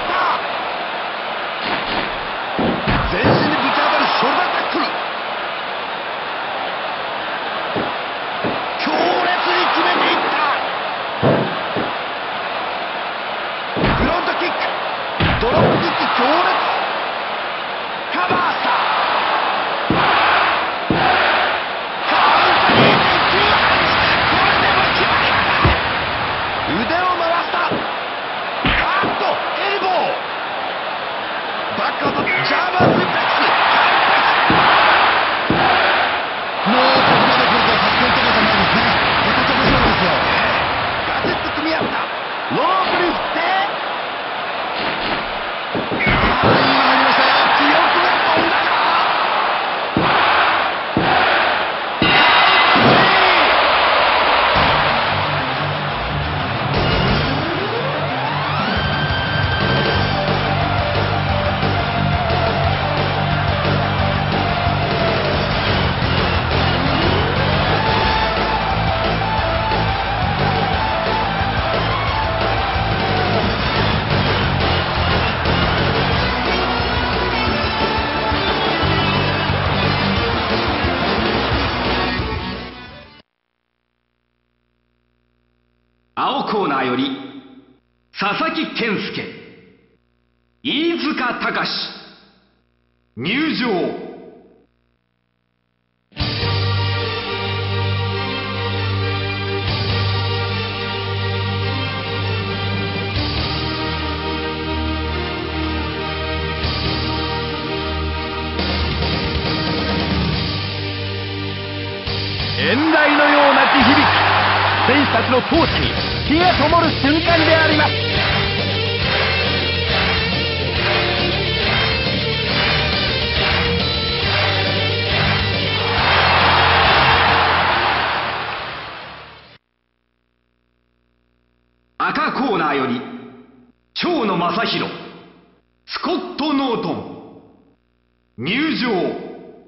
全身にぶち当たるショルダータックル。強烈に決めていった。フロントキック。ドロップキック強烈。カバーした。カウントにてんきゅうはち。これでも決まりました。腕を回した。あっとエルボー。バックアウトジャーマンスープレックス。 もうここまで来るとさすがに高さないですね。ここ飛ばそうですよ。 ガチッと組み合った。ロープに振ってライアット。 佐々木健介、飯塚隆、入場。 遠雷のような地響き、選手たちの闘志に火が灯る瞬間であります。 赤コーナーより長野正弘、スコット・ノートン、入場。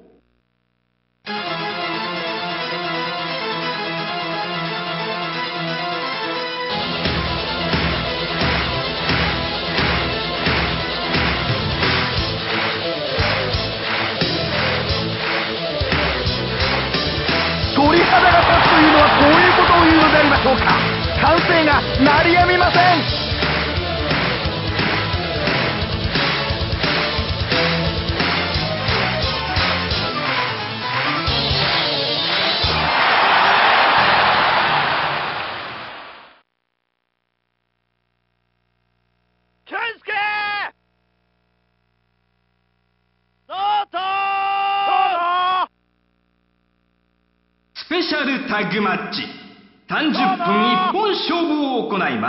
鳥肌が立つというのはこういうことを言うのでありましょうか。歓声が鳴りやみません。 健介、ノートースペシャルタッグマッチ、さんじゅっぷん一本勝負を行います。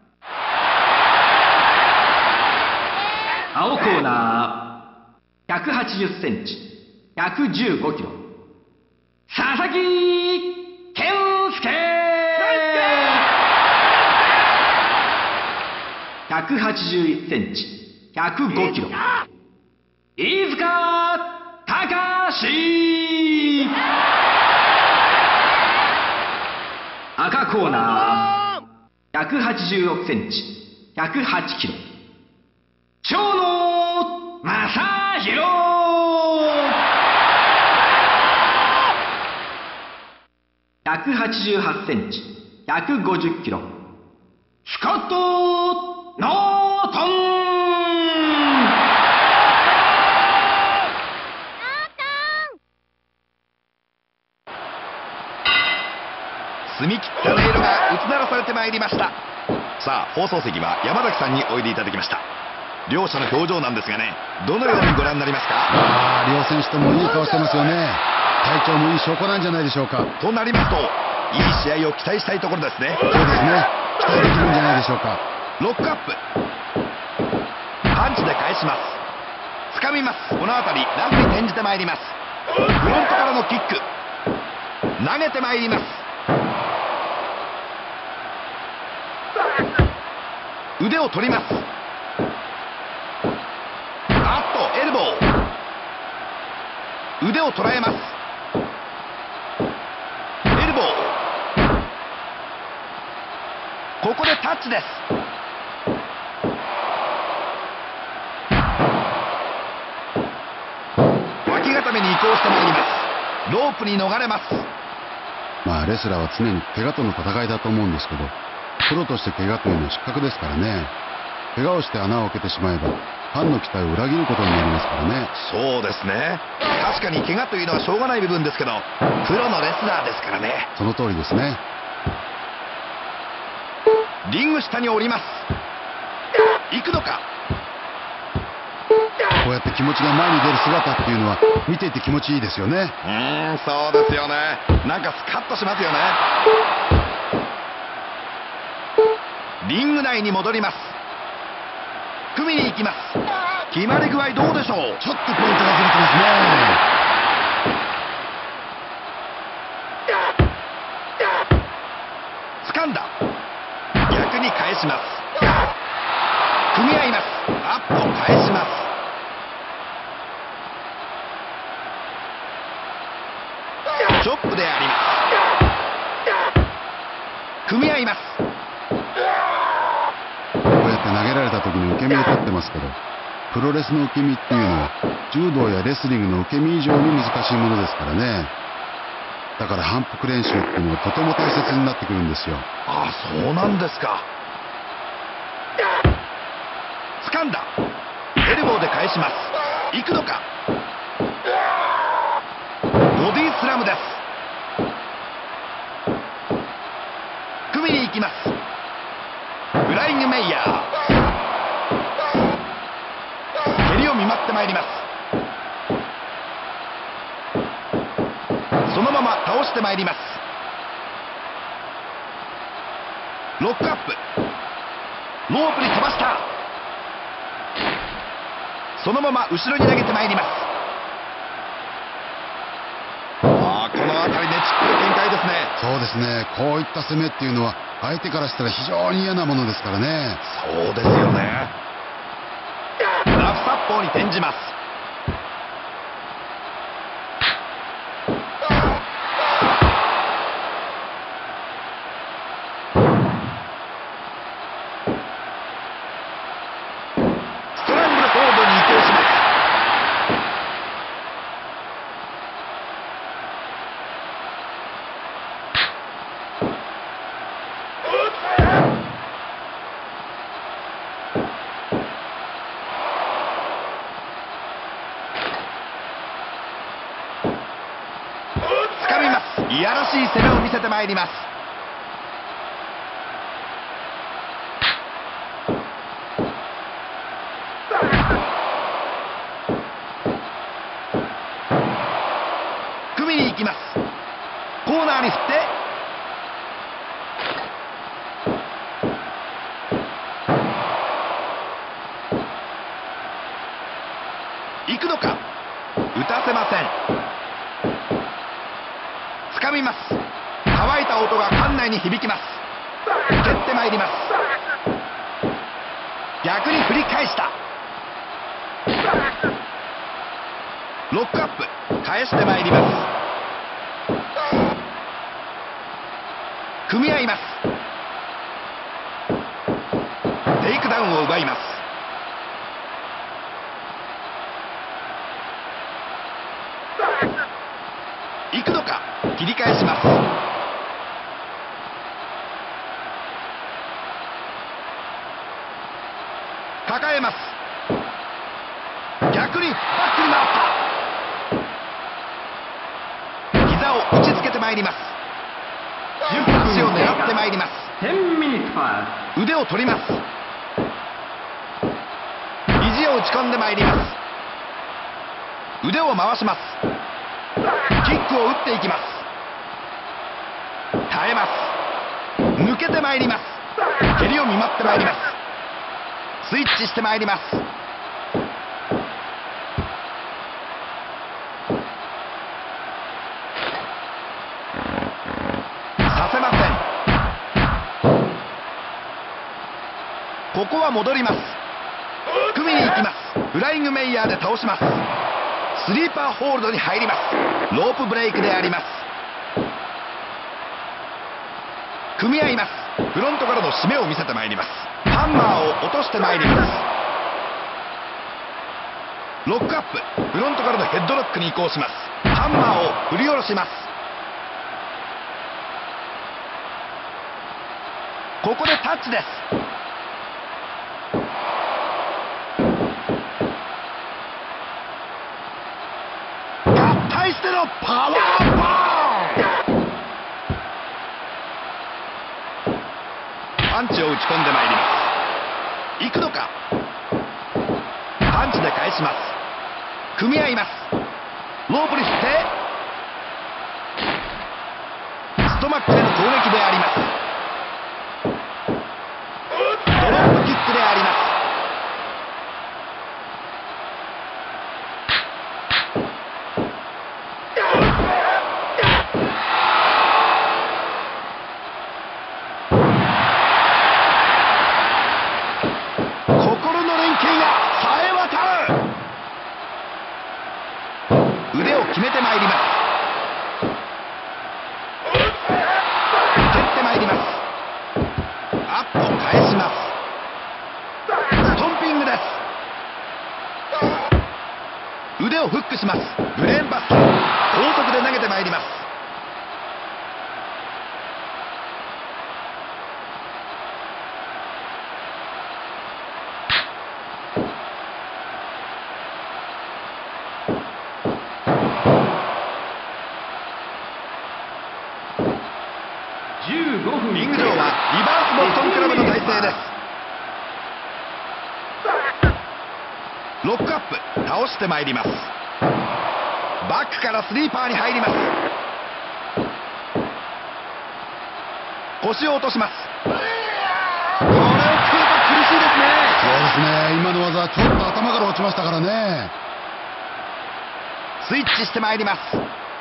青コーナー、ひゃくはちじゅっセンチ、ひゃくじゅうごキロ、佐々木健介、ひゃくはちじゅういちセンチ、ひゃくごキロ、飯塚隆。赤コーナー、ひゃくはちじゅうろくセンチ、ひゃくはちキロ、長野正弘。ひゃくはちじゅうはちセンチ、ひゃくごじゅっキロ、スコット・ノートン。 澄み切った音色が打ち鳴らされてまいりました。さあ放送席は山崎さんにおいでいただきました。両者の表情なんですがね、どのようにご覧になりますか？ ああ、両選手ともいい顔してますよね。体調もいい証拠なんじゃないでしょうか。 となりますと、いい試合を期待したいところですね。 そうですね、期待できるんじゃないでしょうか。 ロックアップ、パンチで返します。掴みます。この辺りラフに転じてまいります。フロントからのキック、投げてまいります。腕を取ります。あっとエルボー、腕を捉えます。エルボー、ここでタッチです。脇固めに移行してまいります。ロープに逃れます。 まあレスラーは常に怪我との戦いだと思うんですけど、プロとして怪我というのは失格ですからね。怪我をして穴を開けてしまえばファンの期待を裏切ることになりますからね。 そうですね、確かに怪我というのはしょうがない部分ですけど、プロのレスラーですからね。 その通りですね。 リング下に降ります。行くのか。 こうやって気持ちが前に出る姿っていうのは見ていて気持ちいいですよね。 うーん、そうですよね。なんかスカッとしますよね。リング内に戻ります。組みに行きます。決まり具合どうでしょう。 ちょっとポイントがずれてますね。 掴んだ。逆に返します。組み合います。アップを返します。チョップであります。組み合います。 こうやって投げられた時に受け身で立ってますけど、プロレスの受け身っていうのは柔道やレスリングの受け身以上に難しいものですからね。だから反復練習っていうのはとても大切になってくるんですよ。 ああ、そうなんですか。 掴んだ。エルボーで返します。行くのか。ボディスラムです。組みに行きます。フライングメイヤー、蹴りを見舞ってまいります。そのまま倒してまいります。ロックアップ、ロープに飛ばした。そのまま後ろに投げてまいります。ああ、この辺りね、ちっこい展開ですね。 そうですね、こういった攻めっていうのは相手からしたら非常に嫌なものですからね。 そうですよね。ラフ殺法に転じます。ストラングルホールドに移行します。掴みます。いやらしい攻めを見せてまいります。組みに行きます。コーナーに振って行くのか。打たせません。掴みます。乾いた音が館内に響きます。蹴ってまいります。逆に振り返した。ロックアップ、返してまいります。組み合います。テイクダウンを奪います。行くのか。切り返します。抱えます。逆にバックに回った。膝を打ちつけてまいります。足を狙ってまいります。 じゅうミニットパス。 腕を取ります。肘を打ち込んでまいります。腕を回します。キックを打っていきます。耐えます。抜けてまいります。蹴りを見舞ってまいります。スイッチしてまいります。させません。ここは戻ります。組みに行きます。フライングメイヤーで倒します。スリーパーホールドに入ります。ロープブレイクであります。組み合います。フロントからの締めを見せてまいります。ハンマーを落としてまいります。ロックアップ、フロントからのヘッドロックに移行します。ハンマーを振り下ろします。ここでタッチです。合体してのパワーバーン。パンチを打ち込んでまいります。行くのか。パンチで返します。組み合います。ロープに振ってストマックでの攻撃であります。ドロップキックであります。心の連携が冴え渡る。腕を決めてまいります。蹴ってまいります。アップを返します。ストンピングです。腕をフックします。ブレーンバスター、高速で投げてまいります。 リング上はリバースボストンクラブの体勢です。ロックアップ倒してまいります。バックからスリーパーに入ります。腰を落とします。これを食うと苦しいですね。 そうですね、今の技はちょっと頭から落ちましたからね。 スイッチしてまいります。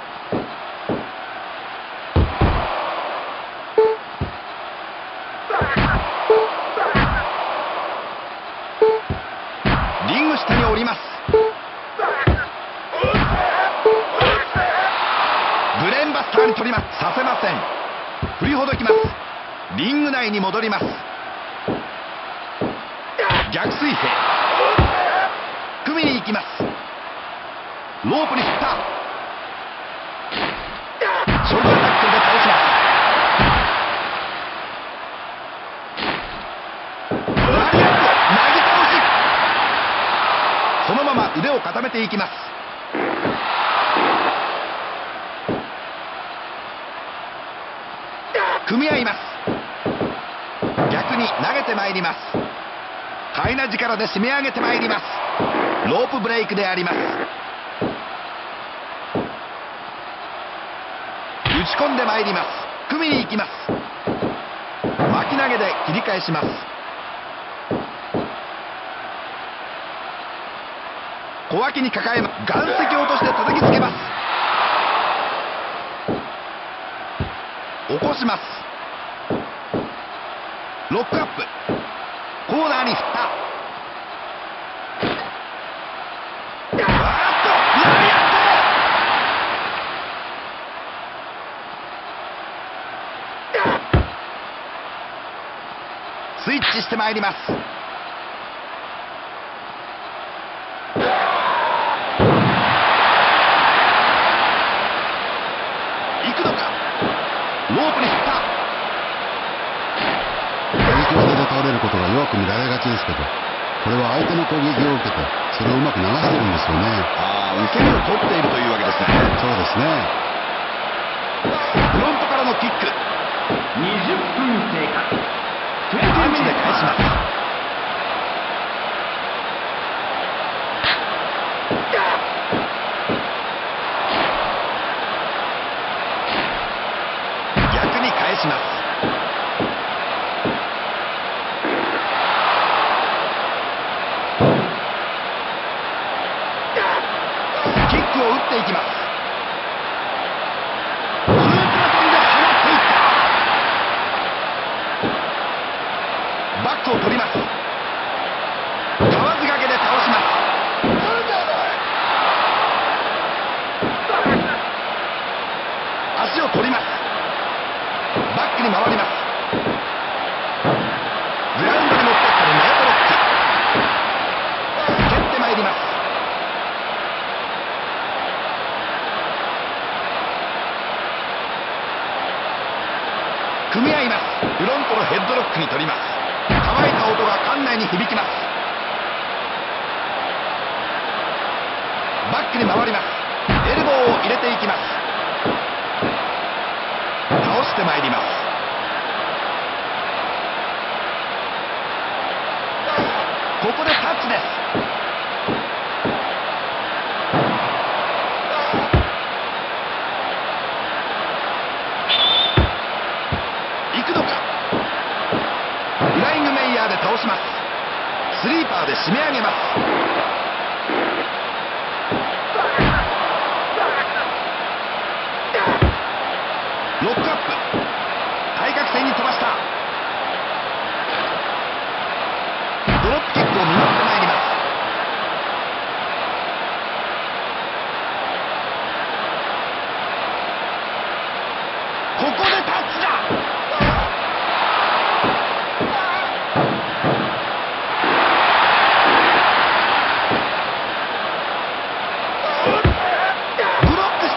リング下に降ります。ブレーンバスターに取ります。させません。振りほどきます。リング内に戻ります。逆水平組みに行きます。ロープに振った。ショルダータックルで倒します。ラリアットなぎ倒し。そのまま腕を固めていきます。組み合います。逆に投げてまいります。快な力で締め上げてまいります。ロープブレイクであります。打ち込んでまいります。組みに行きます。巻き投げで切り返します。小脇に抱えます。岩石を落として叩きつけます。起こします。ロックアップコーナーに振った。あーっとラリアットスイッチしてまいります。行くのか。ロープに振った。 打撃技で倒れることが弱く見られがちですけど、これは相手の攻撃を受けてそれをうまく流してるんですよね。 ああ、受け身を取っているというわけですね。 そうですね。 フロントからのキック。 にじゅっぷん経過。 パンチで返します。逆に返します。キックを打っていきます。スープラトンで放っていった。バックを取ります。河津掛けで倒します。足を取ります。バックに回ります。グラウンドに持ってきたネットロック蹴ってまいります。組み合います。フロントのヘッドロックに取ります。乾いた音が館内に響きます。バックに回ります。エルボーを入れていきます。倒してまいります。ここでタッチです。行くのか。フライングメイヤーで倒します。スリーパーで締め上げます。ロックアップ対角線に飛ばした。ドロップキックを見舞ってまいります。ここでタッチだ。ブロックした。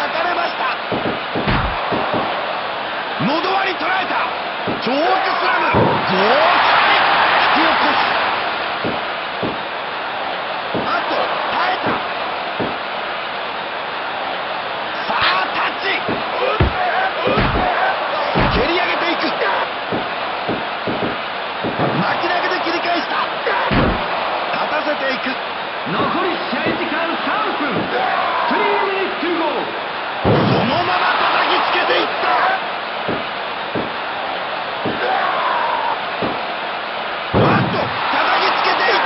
分かれました。のど輪に捉えた。チョークスラム豪快。引き起こす。あと耐えた。さあタッチ。蹴り上げていく。巻き投げで切り返した。立たせていく。 残り試合時間さんぷん。スリーミニットゴー。 そのまま叩きつけていった。あっと叩きつけていった。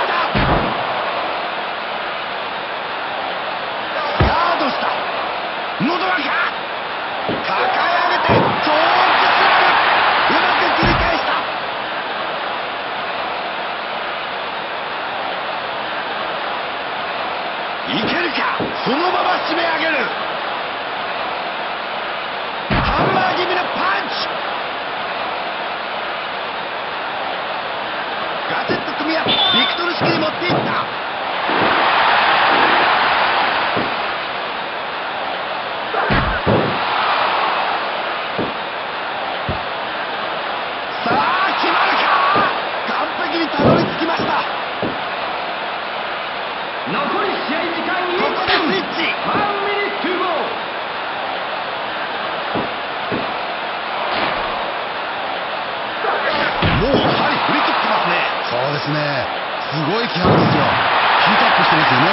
ガードした。のど輪か。抱え上げてチョークスラム。うまく切り返した。いけるか。そのまま締め上げる。ハンマー気味のパンチ。ガチッと組み合ってビクトル式に持っていった。さあ決まるか。完璧にたどり着きました。 残り試合時間いっぷん。 ここでスイッチ。 ワンミニットゴー。 もう針振り切ってますね。 そうですね。すごい気迫ですよ。ヒートアップしてますよね。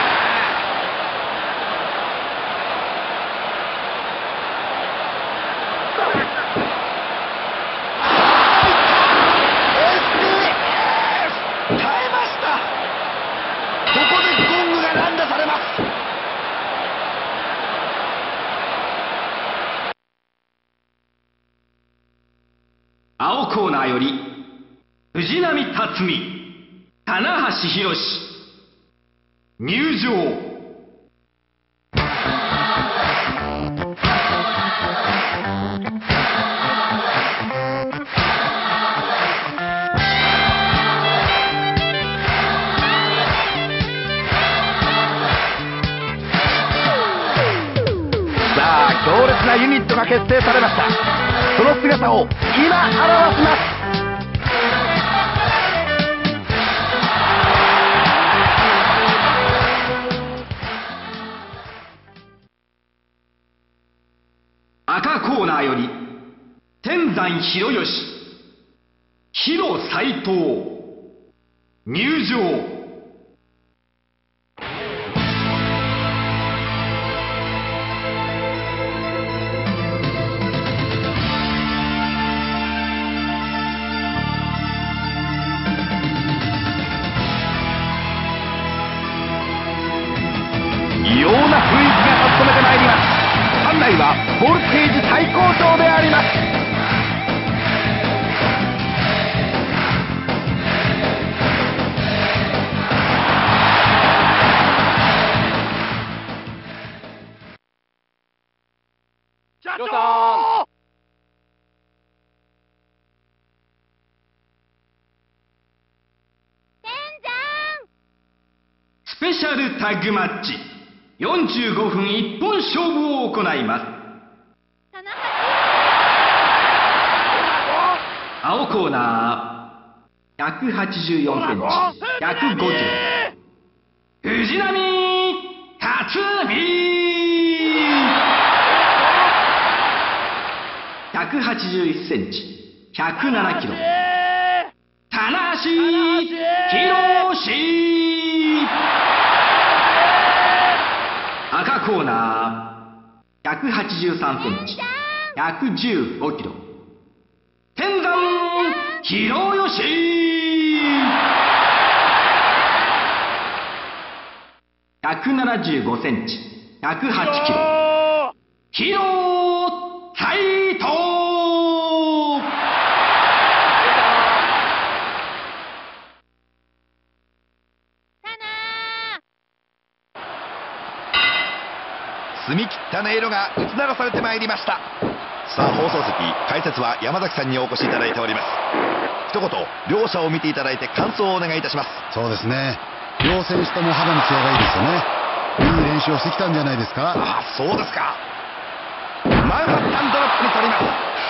耐えました。ここでゴングが乱打されます。 青コーナーより藤波辰巳、棚橋宏入場。 さあ強烈なユニットが結成されました。その姿を今表します。 赤コーナーより天山広義、広斎藤入場。 異様な雰囲気が立ち込めてまいります。館内はボルテージ最高潮であります。 社長。 スペシャルタッグマッチよんじゅうごふん一本勝負を行います。青コーナーひゃくはちじゅうよんセンチ、ひゃくごキロ、藤波辰巳ひゃくはちじゅういちセンチ、ひゃくななキロ、棚橋宏。赤コーナーひゃくはちじゅうさんセンチ、ひゃくじゅうごキロ、天山広義。ひゃくななじゅうごセンチ、ひゃくはちキロ、広斎藤。 澄み切った音色が打ち鳴らされてまいりました。さあ放送席解説は山崎さんにお越しいただいております。一言両者を見ていただいて感想をお願いいたします。 そうですね。両選手とも肌の艶がいいですよね。いい練習をしてきたんじゃないですか。 ああそうですか。 マンハッタンドロップに取ります。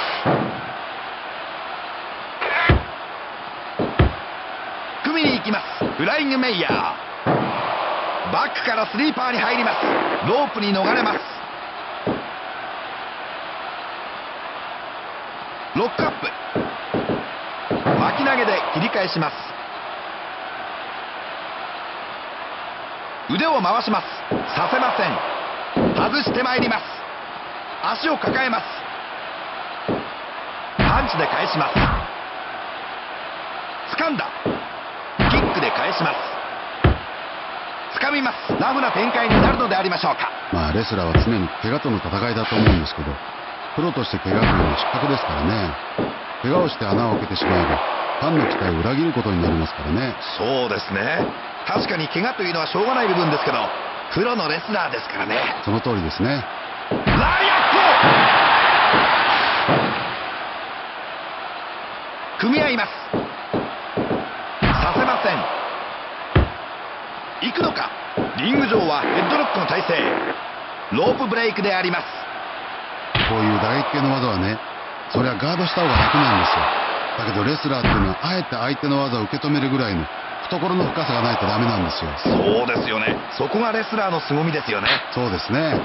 組みに行きます。フライングメイヤー、バックからスリーパーに入ります。ロープに逃れます。ロックアップ、巻き投げで切り返します。腕を回します。させません。外してまいります。足を抱えます。パンチで返します。掴んだ。キックで返します。掴みます。ラフな展開になるのでありましょうか。 まあレスラーは常に怪我との戦いだと思うんですけど、プロとして怪我というのは失格ですからね。怪我をして穴を開けてしまえばファンの期待を裏切ることになりますからね。 そうですね。確かに怪我というのはしょうがない部分ですけど、プロのレスラーですからね。 その通りですね。 ラリアット、組み合います。させません。行くのか。リング上はヘッドロックの体勢。ロープブレイクであります。 こういう打撃系の技はね、そりゃガードした方が楽なんですよ。だけどレスラーっていうのはあえて相手の技を受け止めるぐらいの懐の深さがないとダメなんですよ。 そうですよね。そこがレスラーの凄みですよね。 そうですね。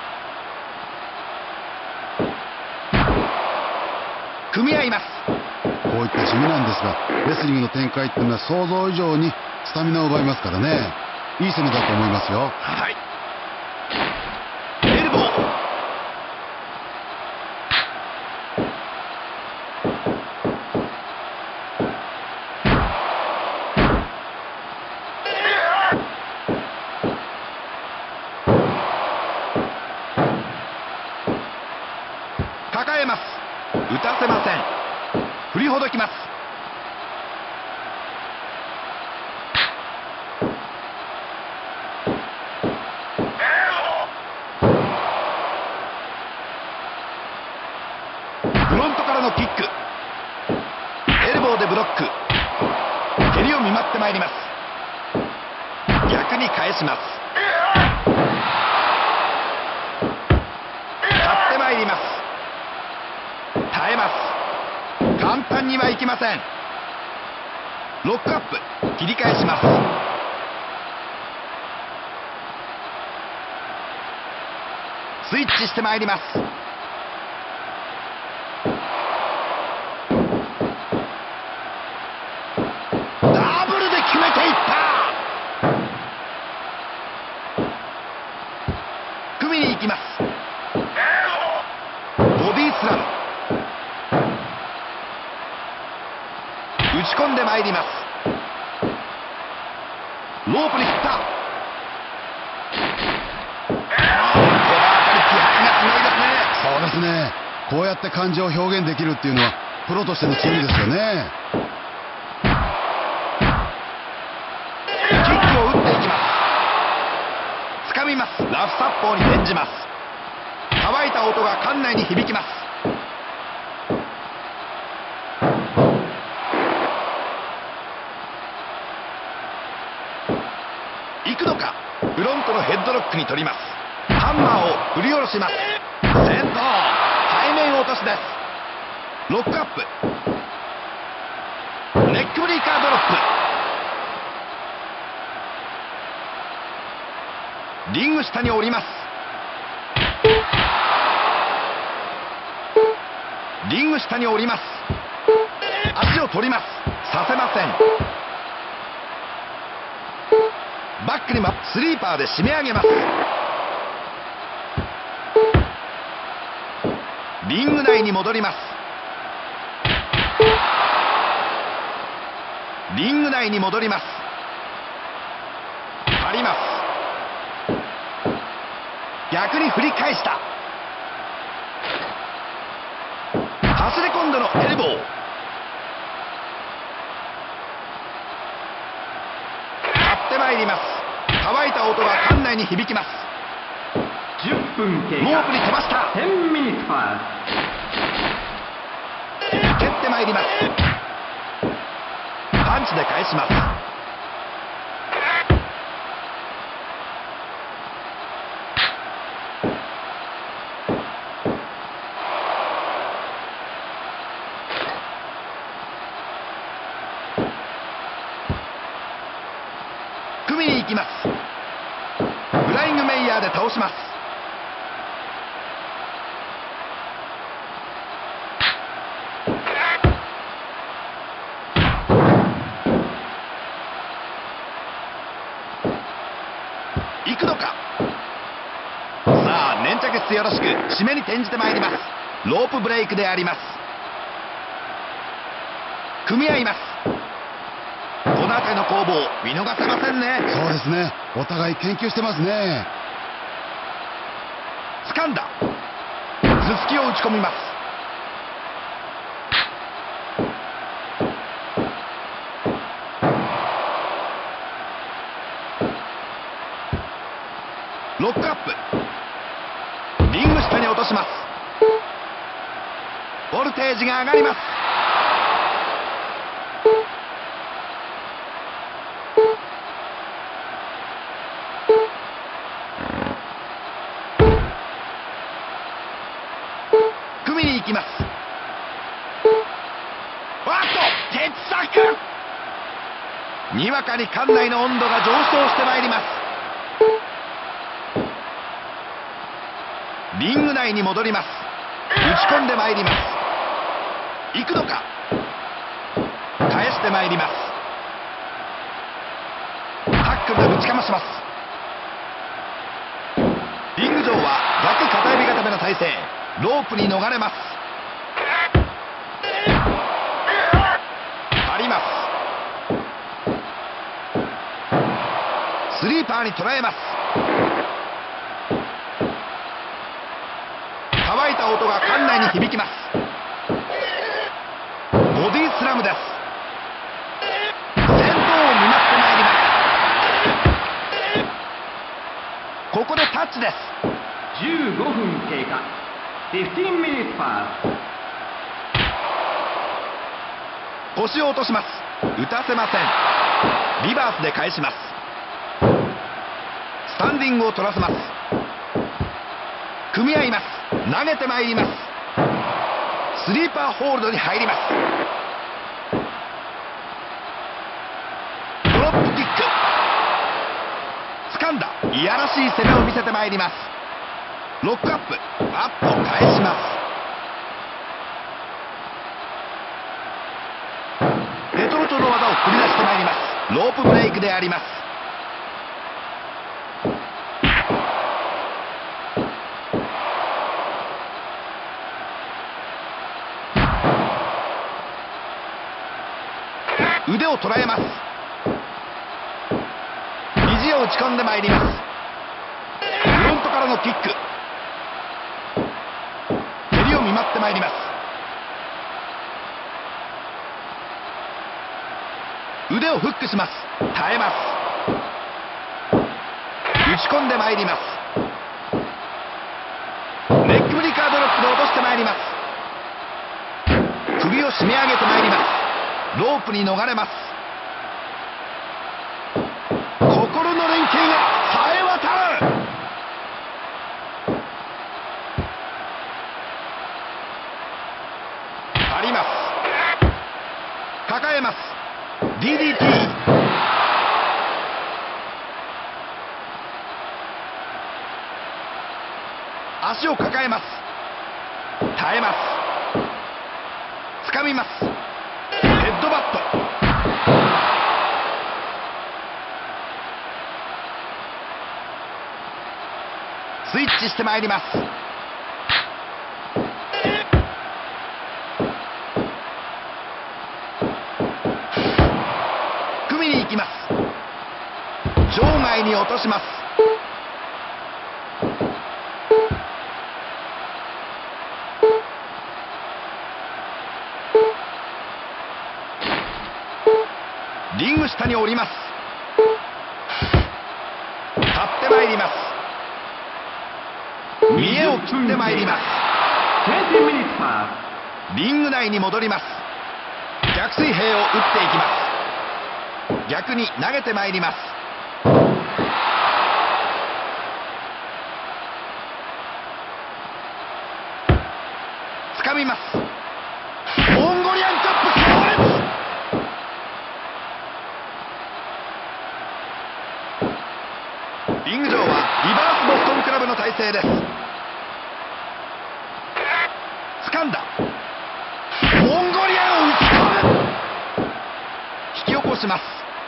組み合います。 こういった地味なんですが、レスリングの展開っていうのは想像以上にスタミナを奪いますからね。いい攻めだと思いますよ。 はい。エルボー、抱えます。打たせません。振りほどきます。フロントからのキック、エルボーでブロック、蹴りを見舞ってまいります。逆に返します。勝ってまいります。耐えます。簡単にはいきません。ロックアップ、切り返します。スイッチしてまいります。ダブルで決めていった。組みに行きます。ボディスラム、打ち込んでまいります。ロープに振った。この辺り気迫がすごいですね。 そうですね。こうやって感情を表現できるっていうのはプロとしての強みですよね。 キックを打っていきます。掴みます。ラフサッポーに転じます。乾いた音が館内に響きます。行くのか。フロントのヘッドロックに取ります。ハンマーを振り下ろします。先頭、背面落としです。ロックアップ、ネックブリーカードロップ、リング下に降ります。リング下に降ります。足を取ります。させません。バックにまスリーパーで締め上げます。リング内に戻ります。リング内に戻ります。張ります。逆に振り返した。走り込んでのエルボー。張ってまいります。乾いた音が館内に響きます。 じゅっぷん経過。 ロープに飛ばした。 じゅうミニットパ蹴ってまいります。パンチで返します。 きます。フライングメイヤーで倒します。行くのか。さあ粘着質よろしく締めに転じてまいります。ロープブレイクであります。組み合います。この辺りの攻防見逃せませんね。 そうですね、お互い研究してますね。 掴んだ。頭突きを打ち込みます。ロックアップ。リング下に落とします。ボルテージが上がります。組みに行きます。わっと鉄柵。にわかに館内の温度が上昇してまいります。リング内に戻ります。打ち込んでまいります。行くのか。返してまいります。タックルでぶちかまします。リング上は逆片指固めの体勢。ロープに逃れます。張ります。スリーパーに捉えます。乾いた音が館内に響きます。ボディスラムです。先頭を見舞ってまいります。ここでタッチです。 じゅうごふん経過。じゅうご minutes pass。 腰を落とします。打たせません。リバースで返します。スタンディングを取らせます。組み合います。投げてまいります。スリーパーホールドに入ります。ドロップキック。掴んだ。いやらしい攻めを見せてまいります。ロックアップ。アップを返します。レトロ調の技を繰り出してまいります。ロープブレイクであります。腕を捉えます。肘を打ち込んでまいります。フロントからのキック。蹴りを見舞ってまいります。腕をフックします。耐えます。打ち込んでまいります。ネックブリカードロップで落としてまいります。首を締め上げてまいります。ロープに逃れます。心の連携が冴え渡る。あります。抱えます。 ディーディーティー。 足を抱えます。耐えます。掴みます。ヘッドバット。スイッチしてまいります。組みに行きます。場外に落とします。リング下に降ります。立ってまいります。見栄を切ってまいります。 にじゅう minutes pass。 リング内に戻ります。逆水平を打っていきます。逆に投げてまいります。掴みます。モンゴリアンチョップ強烈。 勢です。掴んだ。モンゴリアンを打ち込む。引き起こします。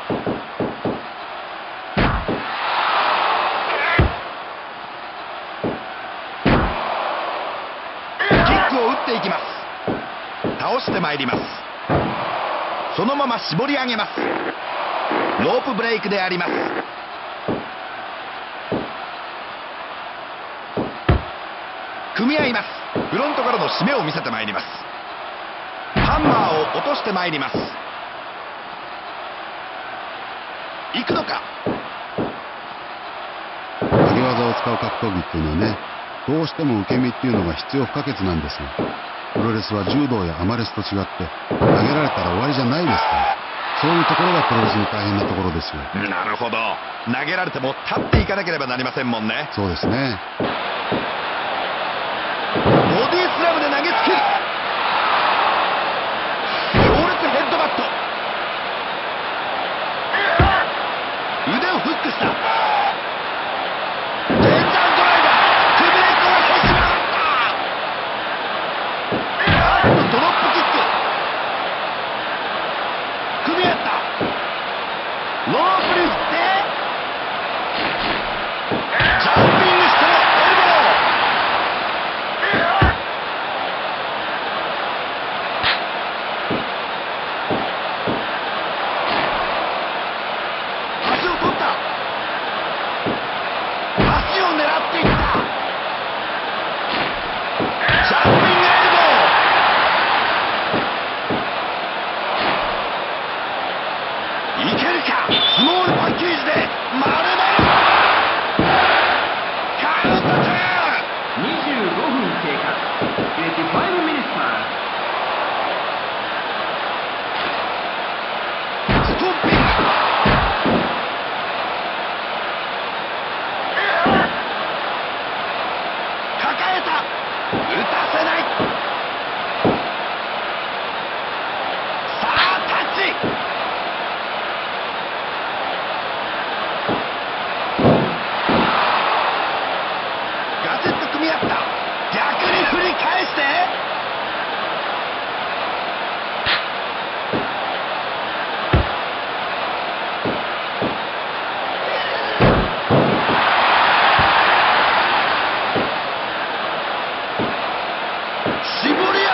キックを打っていきます。倒してまいります。そのまま絞り上げます。ロープブレイクであります。組み合います。フロントからの締めを見せてまいります。ハンマーを落としてまいります。行くのか。 投げ技を使う格闘技っていうのはね、どうしても受け身っていうのが必要不可欠なんですよ。プロレスは柔道やアマレスと違って投げられたら終わりじゃないですから、そういうところがプロレスの大変なところですよ。 なるほど。投げられても立っていかなければなりませんもんね。 そうですね。 ボディスラムで投げつける。強烈ヘッドバット。腕をフックした。デンジャードライバー。首根っこがへしまった。あっとドロップキック。組み合った。ロープに振ってジャンピングしてエルボー。足を取った。足を狙っていった。ジャンピングエルボー。いけるか。スモールパッケージで丸々カウントダウン。 にじゅうごふん経過。にじゅうご minutes time。 ストンピング。抱えた。打たせない。さあタッチ。ガチッと組み合った。逆に振り返して絞り上げる。強烈。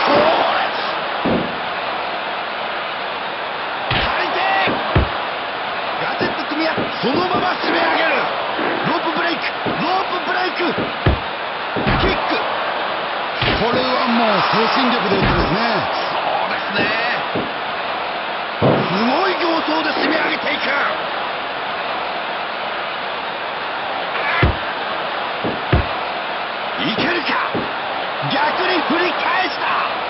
最低。ガチッと組み合って、そのまま締め上げる。ロープブレイク。ロープブレイク。キック。 これはもう精神力で打ってですね。 そうですね。すごい形相で締め上げていく。いけるか。逆に振り返した。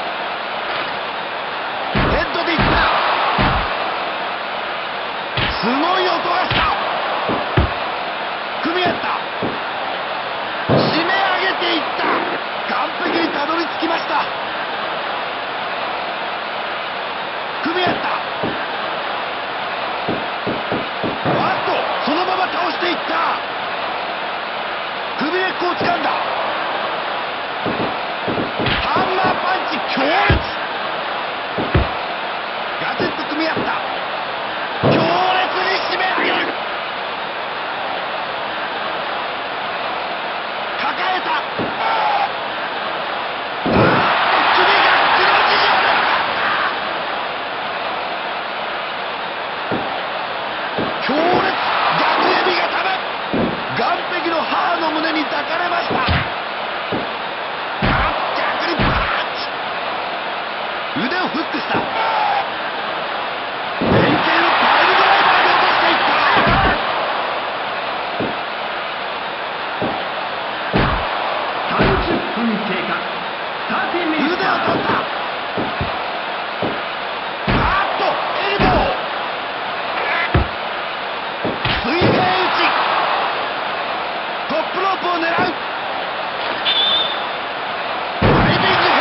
ヘッドでいった。すごい音がした。組み合った。締め上げていった。完璧にたどり着きました。組み合った。あっとそのまま倒していった。首根っこを掴んだ。ハンマーパンチ強烈。ガチッと組み合った。強烈に締め上げる。抱えた。あーっと首が黒字状で曲がった。強烈。逆指固め。岸壁の母の胸に抱かれました。腕をフックした。連携のパイルドライバーで落としていった。 さんじゅっぷん経過。さんじゅう minutes 腕を取った。 time。 あっとエルボー。水平打ち。トップロープを狙う。ダイビングヘッドバッ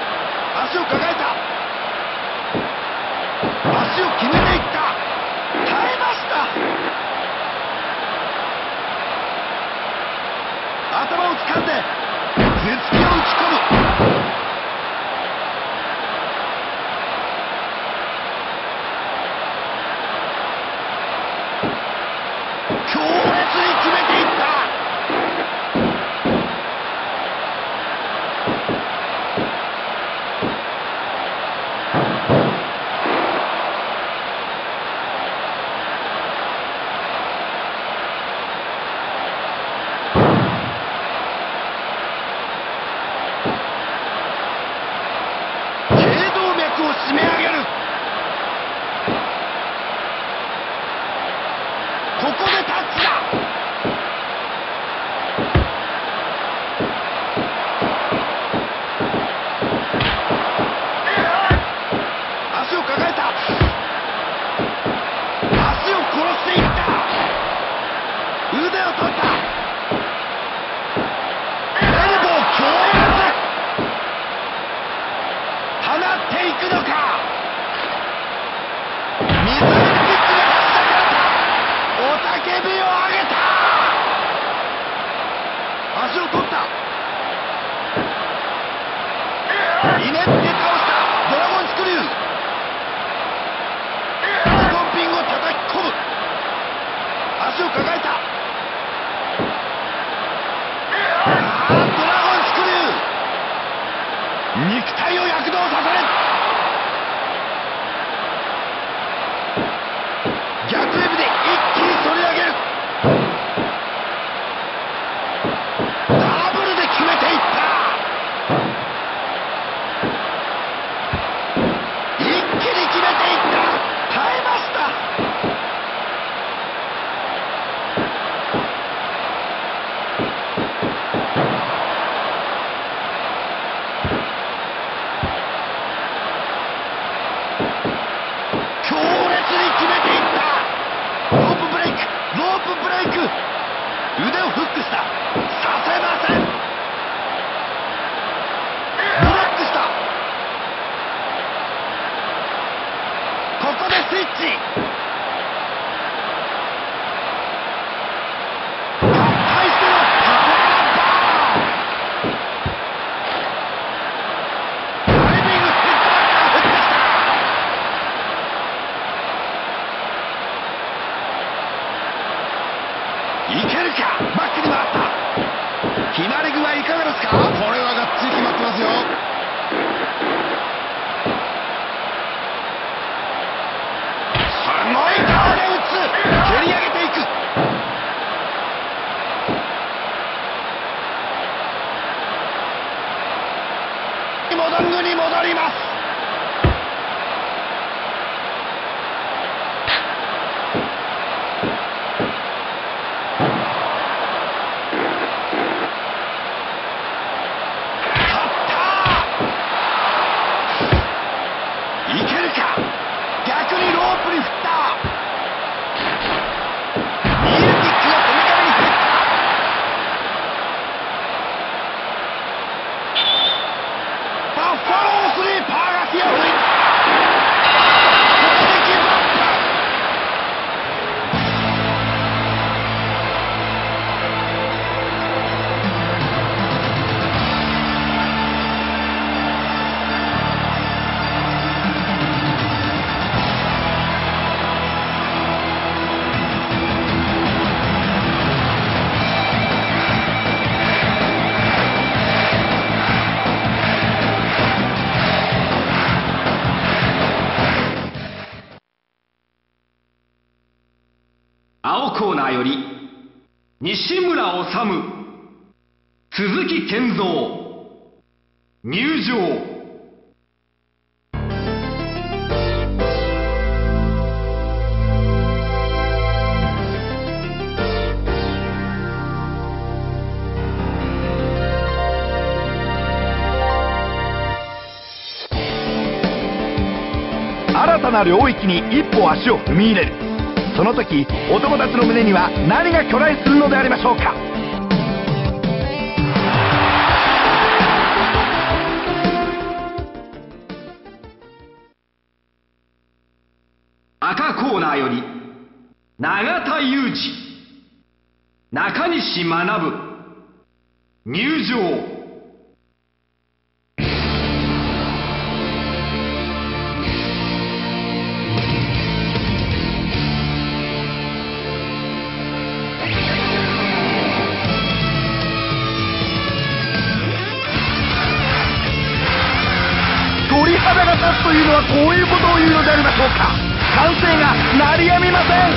ト。足を抱えた。足を決めていった。タ足を抱えた。あー、ドラゴンスクリュー、肉体を躍動させる。逆エビで一気に反り上げる。ダブルで決めていった。一気に決めていった。耐えました。強烈に決めていった。ロープブレイク、ロープブレイク。腕をフックした。させません。ブロックした。ここでスイッチ。合体してのパワーバーン。ダイビングヘッドバックを振ってきた。いけるか。バックに回った。決まり具合いかがですか。 これはがっちり決まってますよ。 すごい顔で打つ。蹴り上げていく。モドングに戻ります。いけるか。逆にロープに振った。ニールキックが止めからに入った。バッファロースリーパーが火を吹いた。ここでギブアップ。 青コーナーより西村治、鈴木健三入場。 新たな領域に一歩足を踏み入れる。その時、お友達の胸には何が巨来するのでありましょうか。 赤コーナーより永田裕二、中西学入場。 鳥肌が立つというのはこういうことを言うのでありましょうか。歓声が鳴りやみません。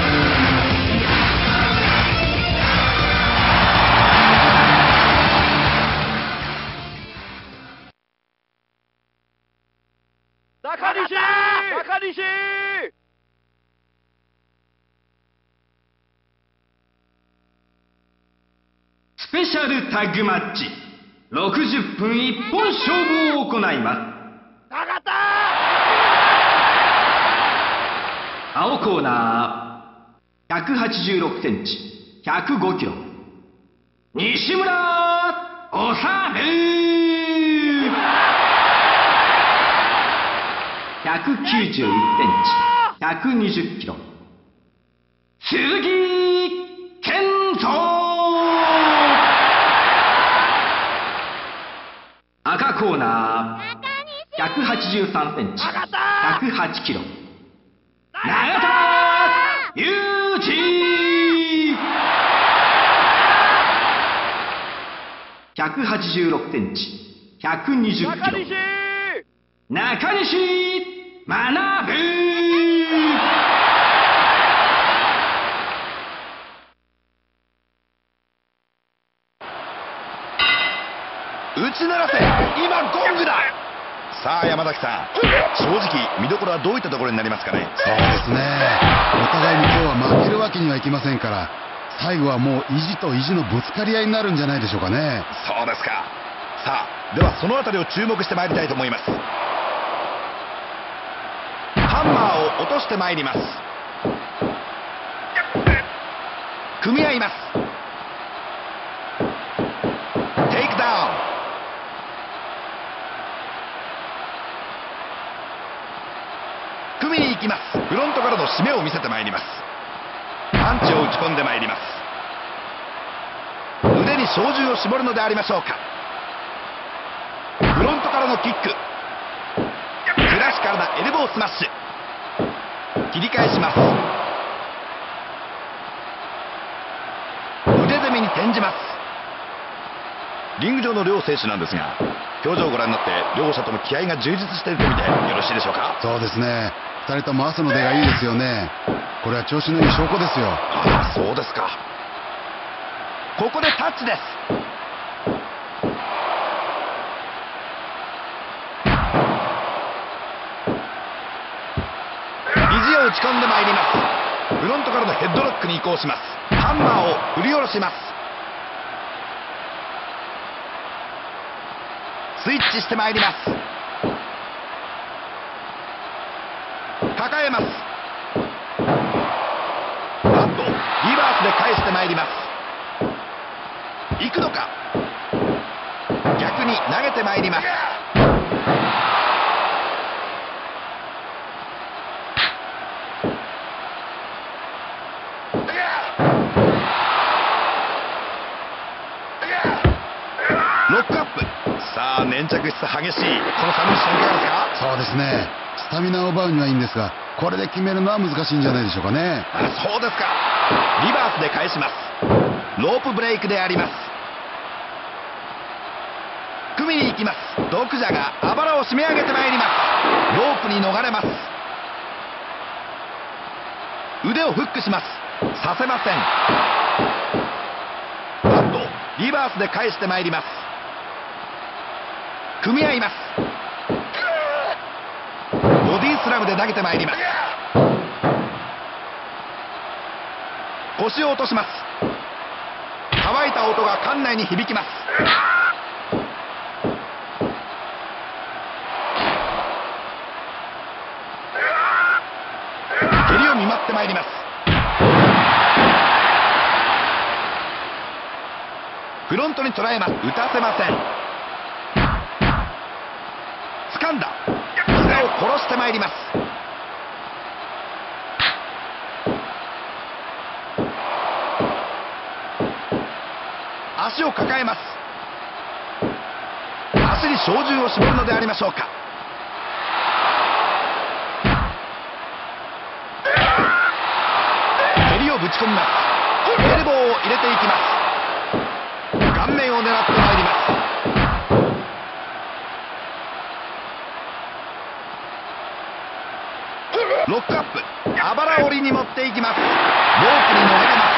中西中西スペシャルタッグマッチろくじゅっぷん一本勝負を行います。 中田青コーナーひゃくはちじゅうろくセンチひゃくごキロ西村治、ひゃくきゅうじゅういちセンチひゃくにじゅっキロ鈴木健三。赤コーナーひゃくはちじゅうさんセンチひゃくはちキロ永田裕二。 ひゃくはちじゅうろくセンチ、ひゃくにじゅっキロ。中西学。 打ち鳴らせ、今ゴングだ。さあ山崎さん、正直見どころはどういったところになりますかね。 そうですね、お互いに今日は負けるわけにはいきませんから、最後はもう意地と意地のぶつかり合いになるんじゃないでしょうかね。 そうですか。さあではそのあたりを注目してまいりたいと思います。ハンマーを落としてまいります。組み合います。テイクダウン。組みに行きます。フロントからの締めを見せてまいります。パンチを打ち込んでまいります。腕に照準を絞るのでありましょうか。フロントからのキック、クラシカルなエルボースマッシュ、切り返します。腕攻めに転じます。リング上の両選手なんですが、表情をご覧になって両者とも気合が充実していると見てよろしいでしょうか。 そうですね、ふたりとも朝の出がいいですよね。これは調子のいい証拠ですよ。 ああ、そうですか。ここでタッチです。肘を打ち込んでまいります。フロントからのヘッドロックに移行します。ハンマーを振り下ろします。スイッチしてまいります。抱えます。なんとリバースで返してまいります。行くのか。逆に投げてまいります。ロックアップ。さあ粘着質激しいこのサブミッションいかがですか。 そうですね、スタミナを奪うにはいいんですが、これで決めるのは難しいんじゃないでしょうかね。 あ、そうですか。リバースで返します。ロープブレイクであります。組みに行きます。ドクジャがあばらを締め上げてまいります。ロープに逃れます。腕をフックします。させません。なんとリバースで返してまいります。組み合います。ボディスラムで投げてまいります。腰を落とします。乾いた音が館内に響きます。蹴りを見舞ってまいります。フロントに捉えます。打たせません。掴んだ。膝を殺してまいります。足を抱えます。足に照準を絞るのでありましょうか。蹴りをぶち込みます。エルボーを入れていきます。顔面を狙ってまいります。ロックアップ。あばら折りに持っていきます。ロープに逃れます。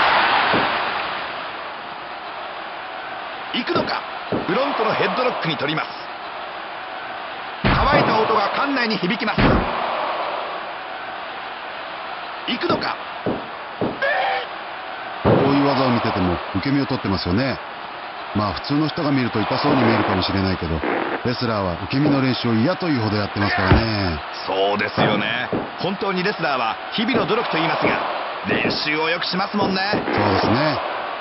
行くのか。フロントのヘッドロックに取ります。乾いた音が館内に響きます。行くのか。 こういう技を見てても受け身を取ってますよね。まあ普通の人が見ると痛そうに見えるかもしれないけど、レスラーは受け身の練習を嫌というほどやってますからね。 そうですよね。本当にレスラーは日々の努力と言いますが、練習をよくしますもんね。 そうですね。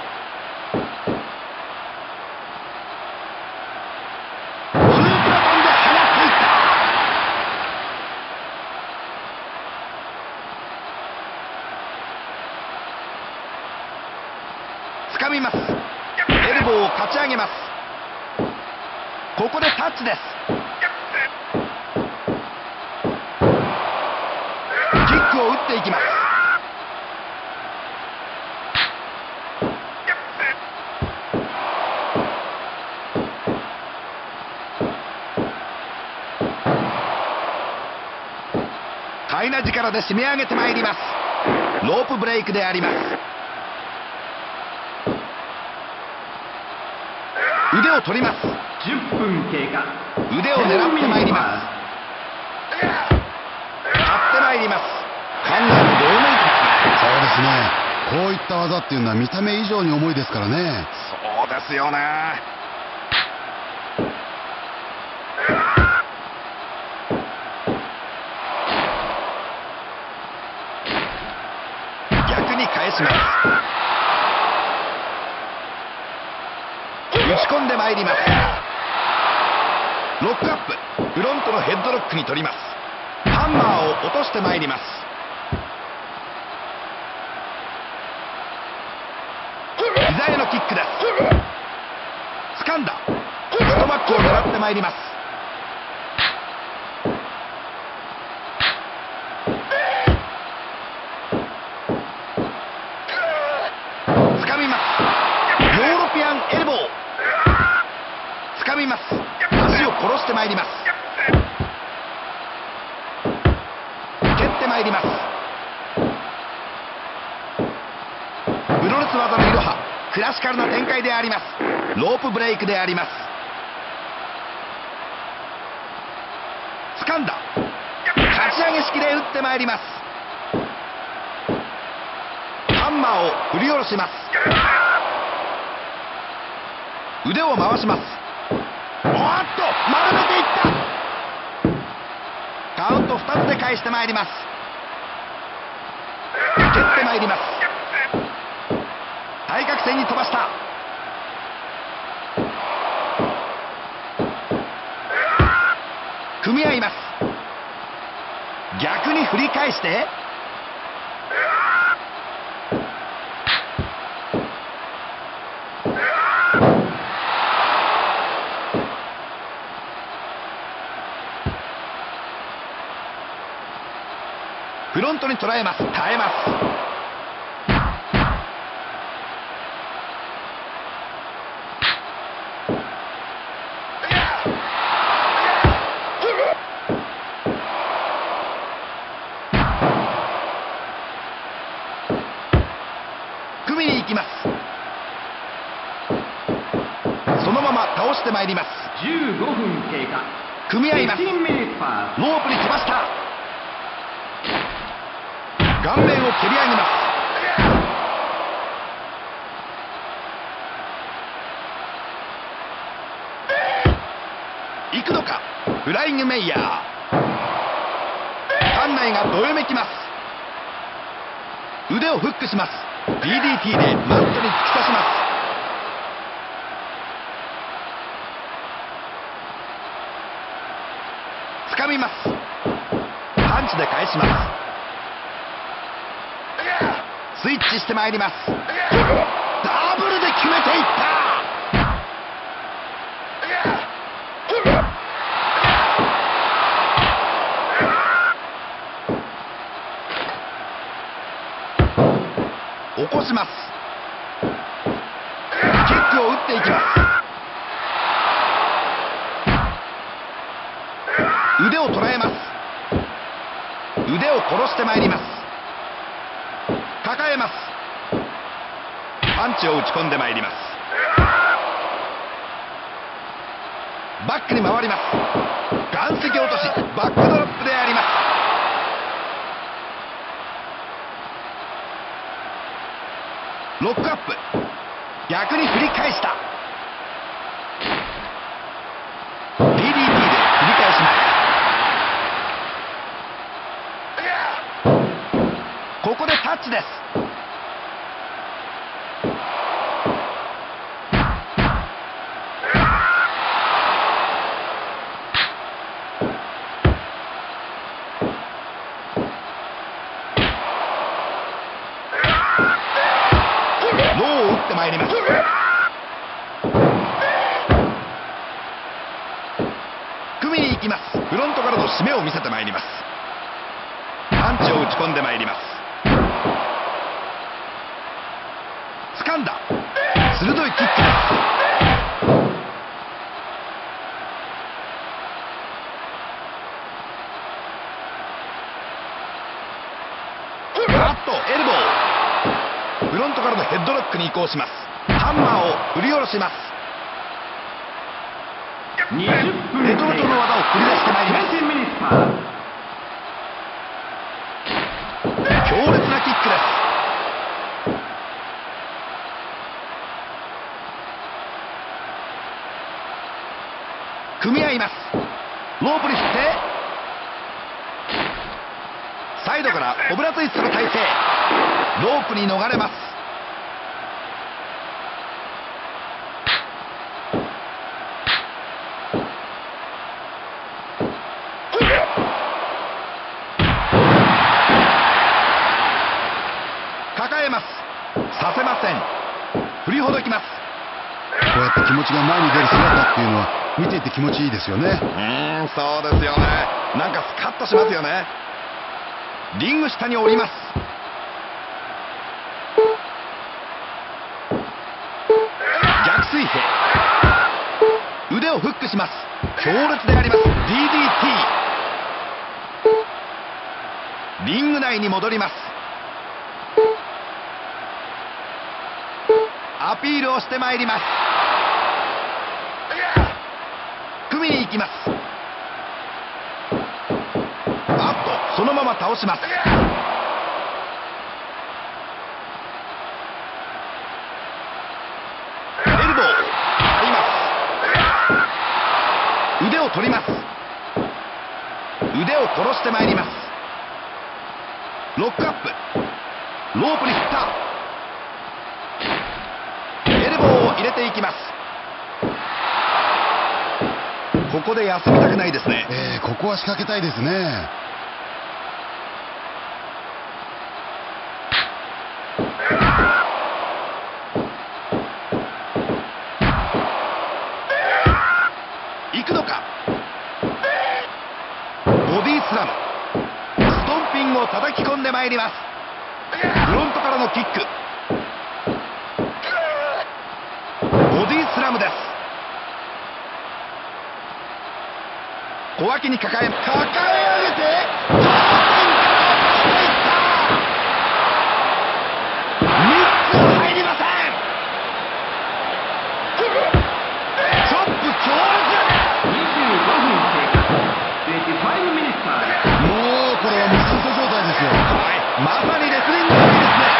スープラパンで放っていった。掴みます。エルボーをかち上げます。ここでタッチです。キックを打っていきます。 大な力で締め上げてまいります。ロープブレイクであります。腕を取ります。 じゅっぷん経過。 腕を狙ってまいります。張ってまいります。考えもどよめいてますね。 そうですね。こういった技っていうのは見た目以上に重いですからね。 そうですよね。逆に返します。打ち込んでまいります。ロックアップ。フロントのヘッドロックに取ります。ハンマーを落としてまいります。膝へのキックです。掴んだ。ストバックを狙ってまいります。掴みます。ヨーロピアンエルボー。掴みます。足を殺してまいります。蹴ってまいります。プロレス技のいろはクラシカルな展開であります。ロープブレイクであります。掴んだ。かち上げ式で打ってまいります。ハンマーを振り下ろします。腕を回します。おっと丸めていった。カウントふたつで返してまいります。蹴ってまいります。対角線に飛ばした。組み合います。逆に振り返してフロントに捉えます。耐えます。組みに行きます。そのまま倒してまいります。 じゅうごふん経過。 組み合います。 フィフティーンミニッツパス。 ロープに飛ばした。顔面を蹴り上げます。行くのか。フライングメイヤー。館内がどよめきます。腕をフックします。 ディーディーティー でマットに突き刺します。掴みます。パンチで返します。スイッチしてまいります。ダブルで決めていった。起こします。キックを打っていきます。腕を捉えます。腕を殺してまいります。抱えます。パンチを打ち込んでまいります。バックに回ります。岩石落としバックドロップであります。ロックアップ。逆に振り返した。 ディーディーティー で振り返します。ここでタッチです。ローを打ってまいります。組みに行きます。フロントからの締めを見せてまいります。パンチを打ち込んでまいります。掴んだ。鋭いキックです。 からのヘッドロックに移行します。ハンマーを振り下ろします。 にじゅっぷんレトルトの技を繰り出してまいります。 じゅうミニスパー強烈なキックです。組み合います。ロープに振ってサイドからオブラツイストの体勢。ロープに逃れます。抱えます。させません。振りほどきます。 こうやって気持ちが前に出る姿っていうのは見ていて気持ちいいですよね。 うーん、そうですよね。なんかスカッとしますよね。リング下に降ります。逆水平。腕をフックします。強烈であります。 ディーディーティー。 リング内に戻ります。アピールをしてまいります。組みに行きます。あっと、そのまま倒します。エルボーあります。腕を取ります。腕を殺してまいります。ロックアップ。ロープに振った。エルボーを入れていきます。ここで休みたくないですね。 えー、ここは仕掛けたいですね。 行くのか。ボディスラム。ストンピングを叩き込んでまいります。フロントからのキック。ボディスラムです。小脇に抱え抱え上げてみっつ入りません。チョップ強烈。 にじゅうごふん経過にじゅうごミニスパーもうこれは無酸素状態ですよ。 はい、まさにレスリングの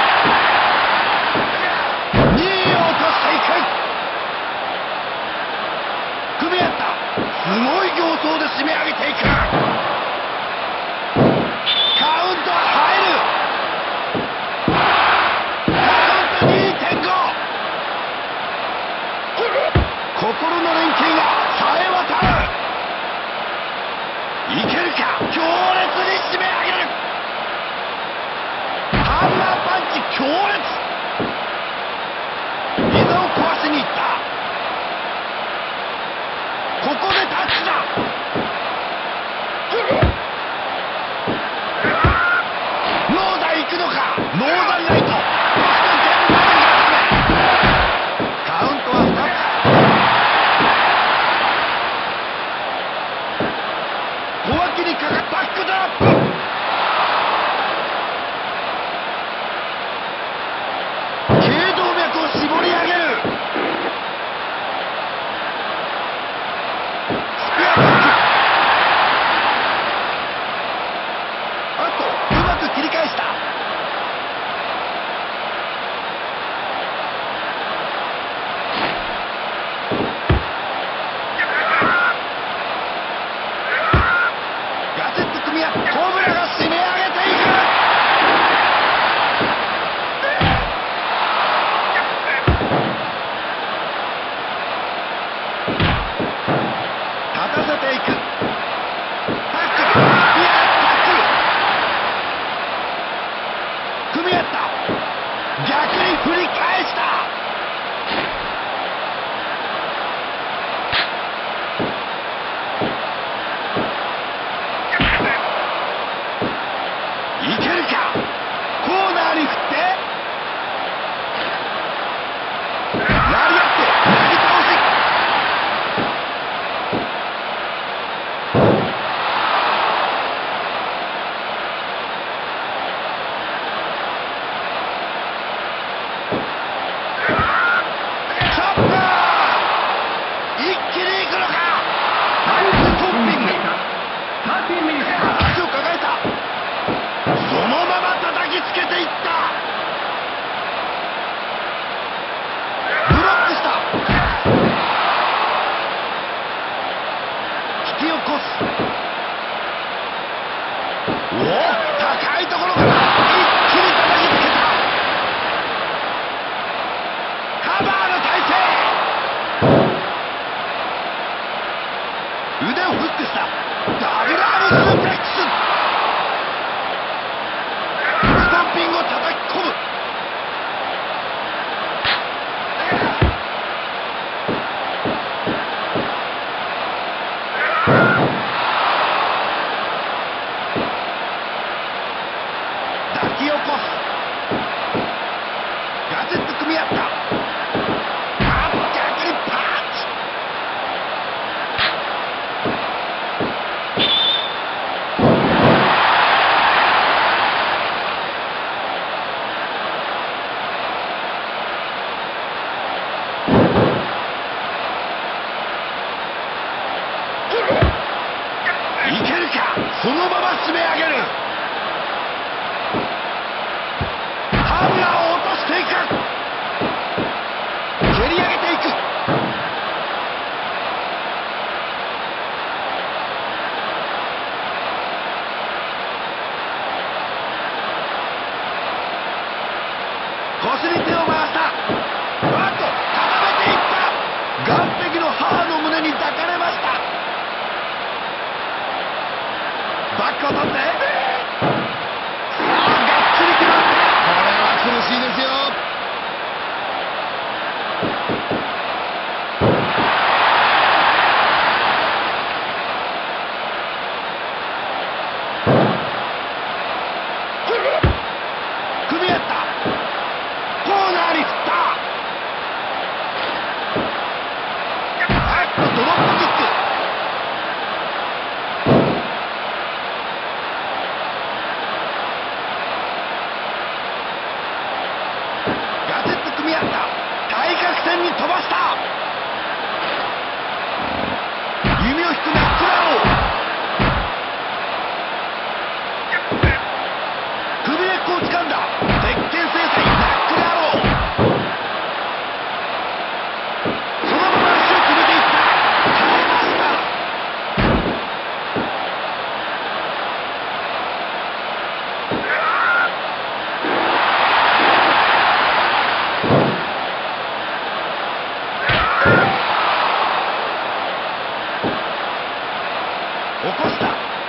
ですね。にいを落としていく。組み合った。すごい形相で締め上げていく。カウントは入る。カウント にてんご。 心の連携がさえ渡る。いけるか。強烈に締め上げる。ハンマーパンチ強烈。膝を壊しにいった。ここでタッチだ。ノーザン行くのか。ノーザンライト。カウントはふたつ。小脇にかかったバックドロップ。 ット組み合った。あ逆にパンチ。いけるか。そのまま締め上げる。ハムラーを落としていく。蹴り上げていく。腰に手を回した。バッと固めていった。岸壁の母の胸に抱かれました。バックを取って、さあがっちり決まった。これは苦しいですよ。組み合った。コーナーに振った。あっとドロップキック。対角線に飛ばした。弓を引くナックラロー。首根っこを掴んだ。鉄拳制裁ナックラロー。そのまま足を決めていった。耐えました。起こした。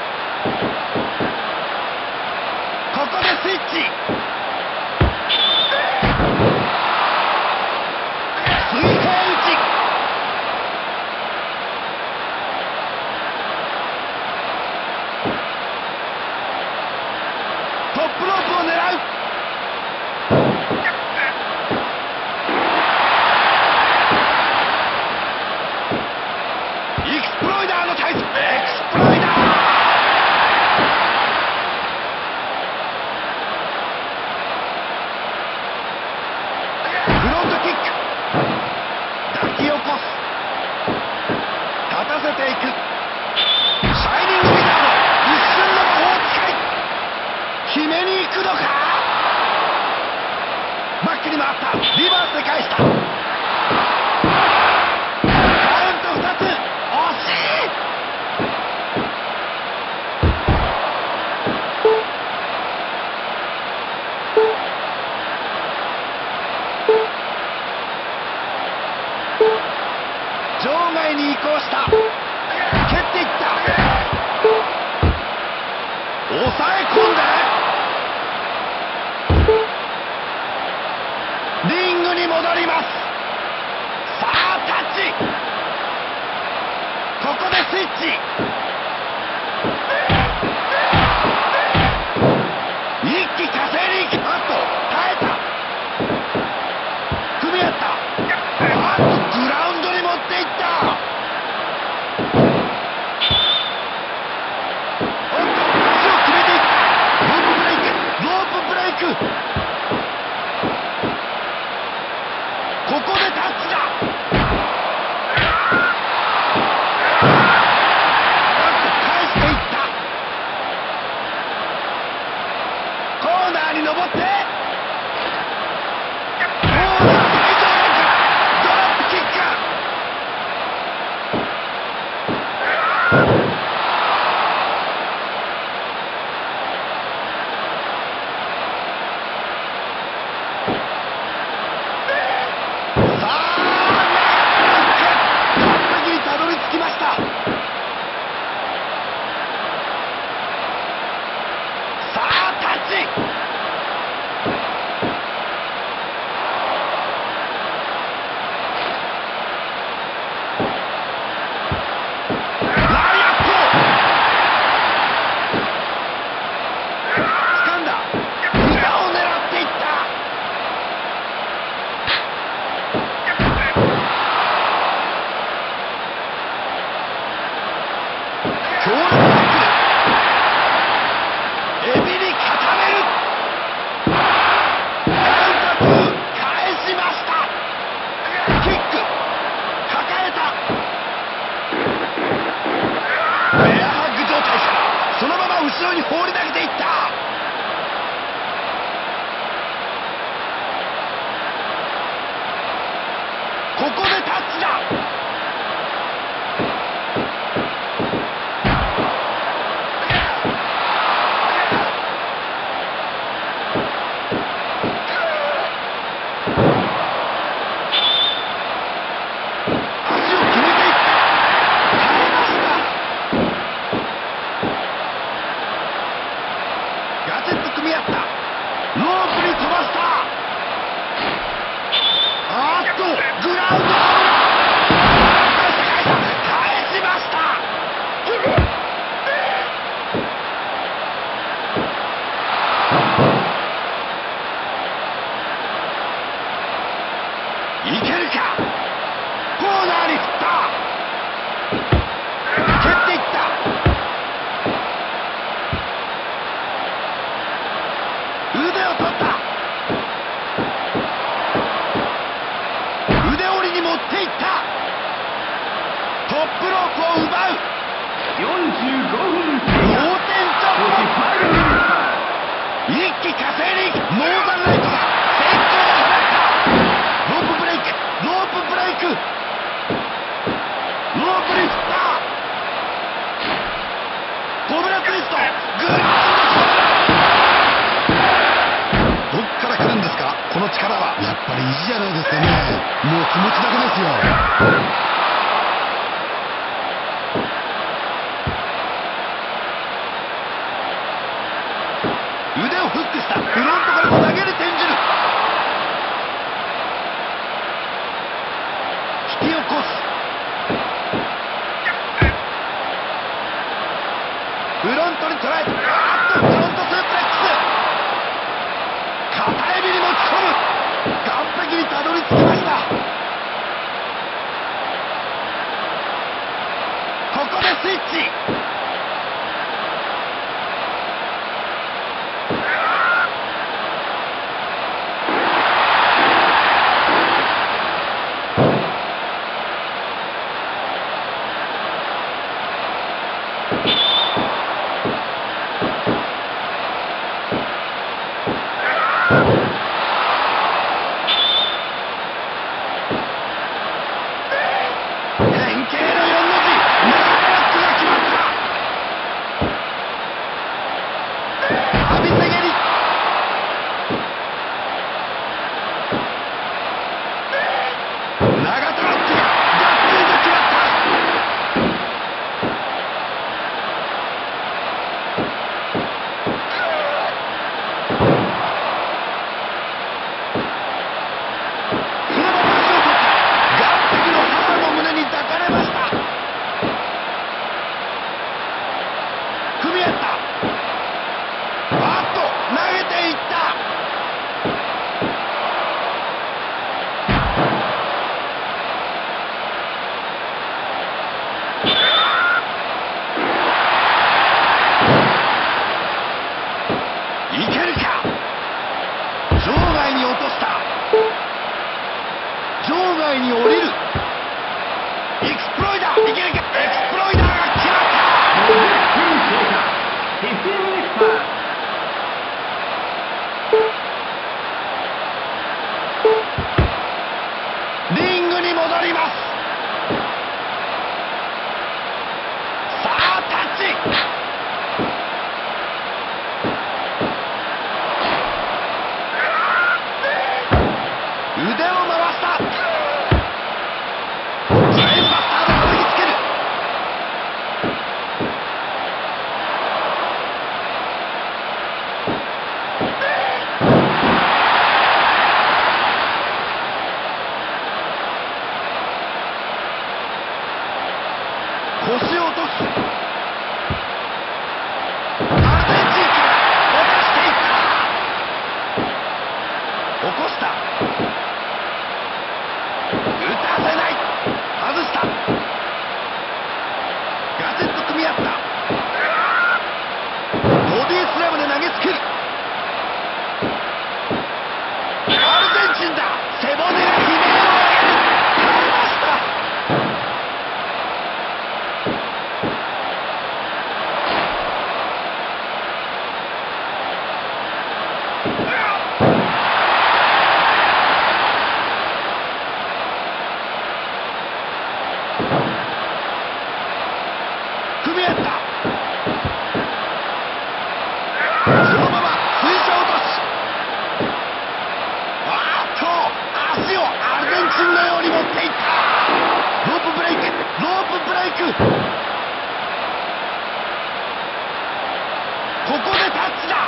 ここでスイッチ。水平打ち。トップロープを狙う。エクスプロイダーの対策。エクスプロイダー。フロントキック。抱き起こす。立たせていく。シャイニングウィザード。一瞬の魔法使い。決めに行くのか。バックに回った。リバースで返した。カウントふたつ。惜しい。場外に移行した。蹴っていった。抑え込んでリングに戻ります。さあタッチ。ここでスイッチ。一気稼いに行き。あっと耐えた。組み合った。あっとグラウンドに持っていった。おっと足を決めていった。ロープブレイク。ロープブレイク。ここでタッチだ。あっと返していった。コーナーに登って。コーナー最上段からドロップキック。さあちだ。 ア組み合った。そのまま水車落とし。あーっと足をアルゼンチンのように持っていった。ロープブレイク、ロープブレイク。ここでタッチだ。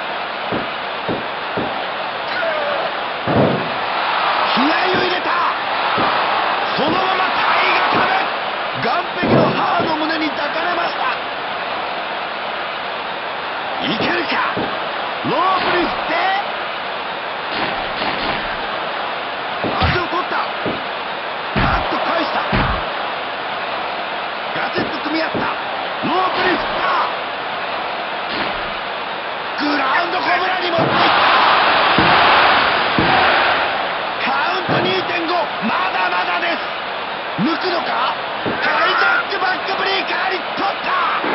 気合を入れた。そのまま体がため、岸壁の母の胸に抱かれました。いけるか。ロープに振って足を取った。バッと返した。ガチッと組み合った。ロープに振った。グラウンドコブラに持っていった。カウント にてんご、まだまだです。抜くのか。ハイジャックバックブレーカーに取った。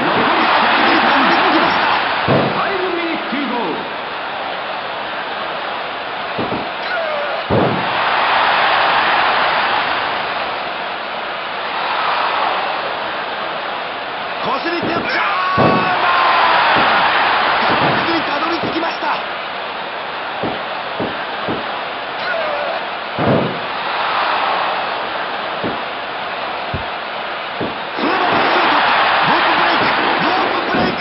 こすり手をジャーマー。確実にたどり着きました。そのまま足を取った。ロープブレイク、ロープブレイク。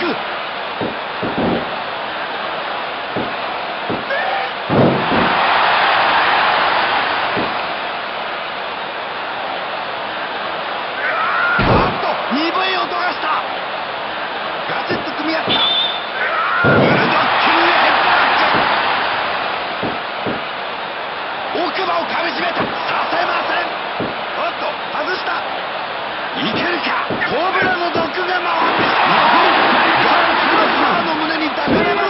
あっと鈍い音がした。ガチッと組み合った。ブルドッキングヘッドラック。奥歯をかみしめた。させません。おっと外した。いけるか。コブラの毒が回ってきた。ガンクの母の胸に抱かれました。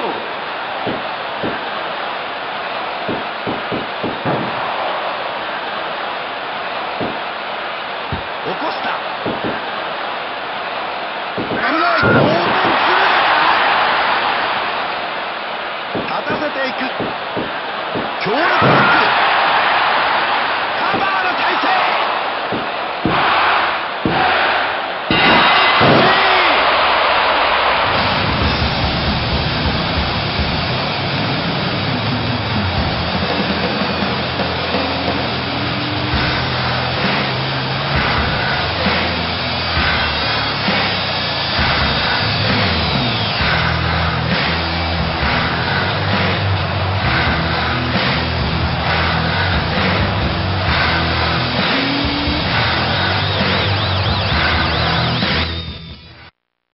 起こした。危ない。同点するのか。立たせていく。強烈な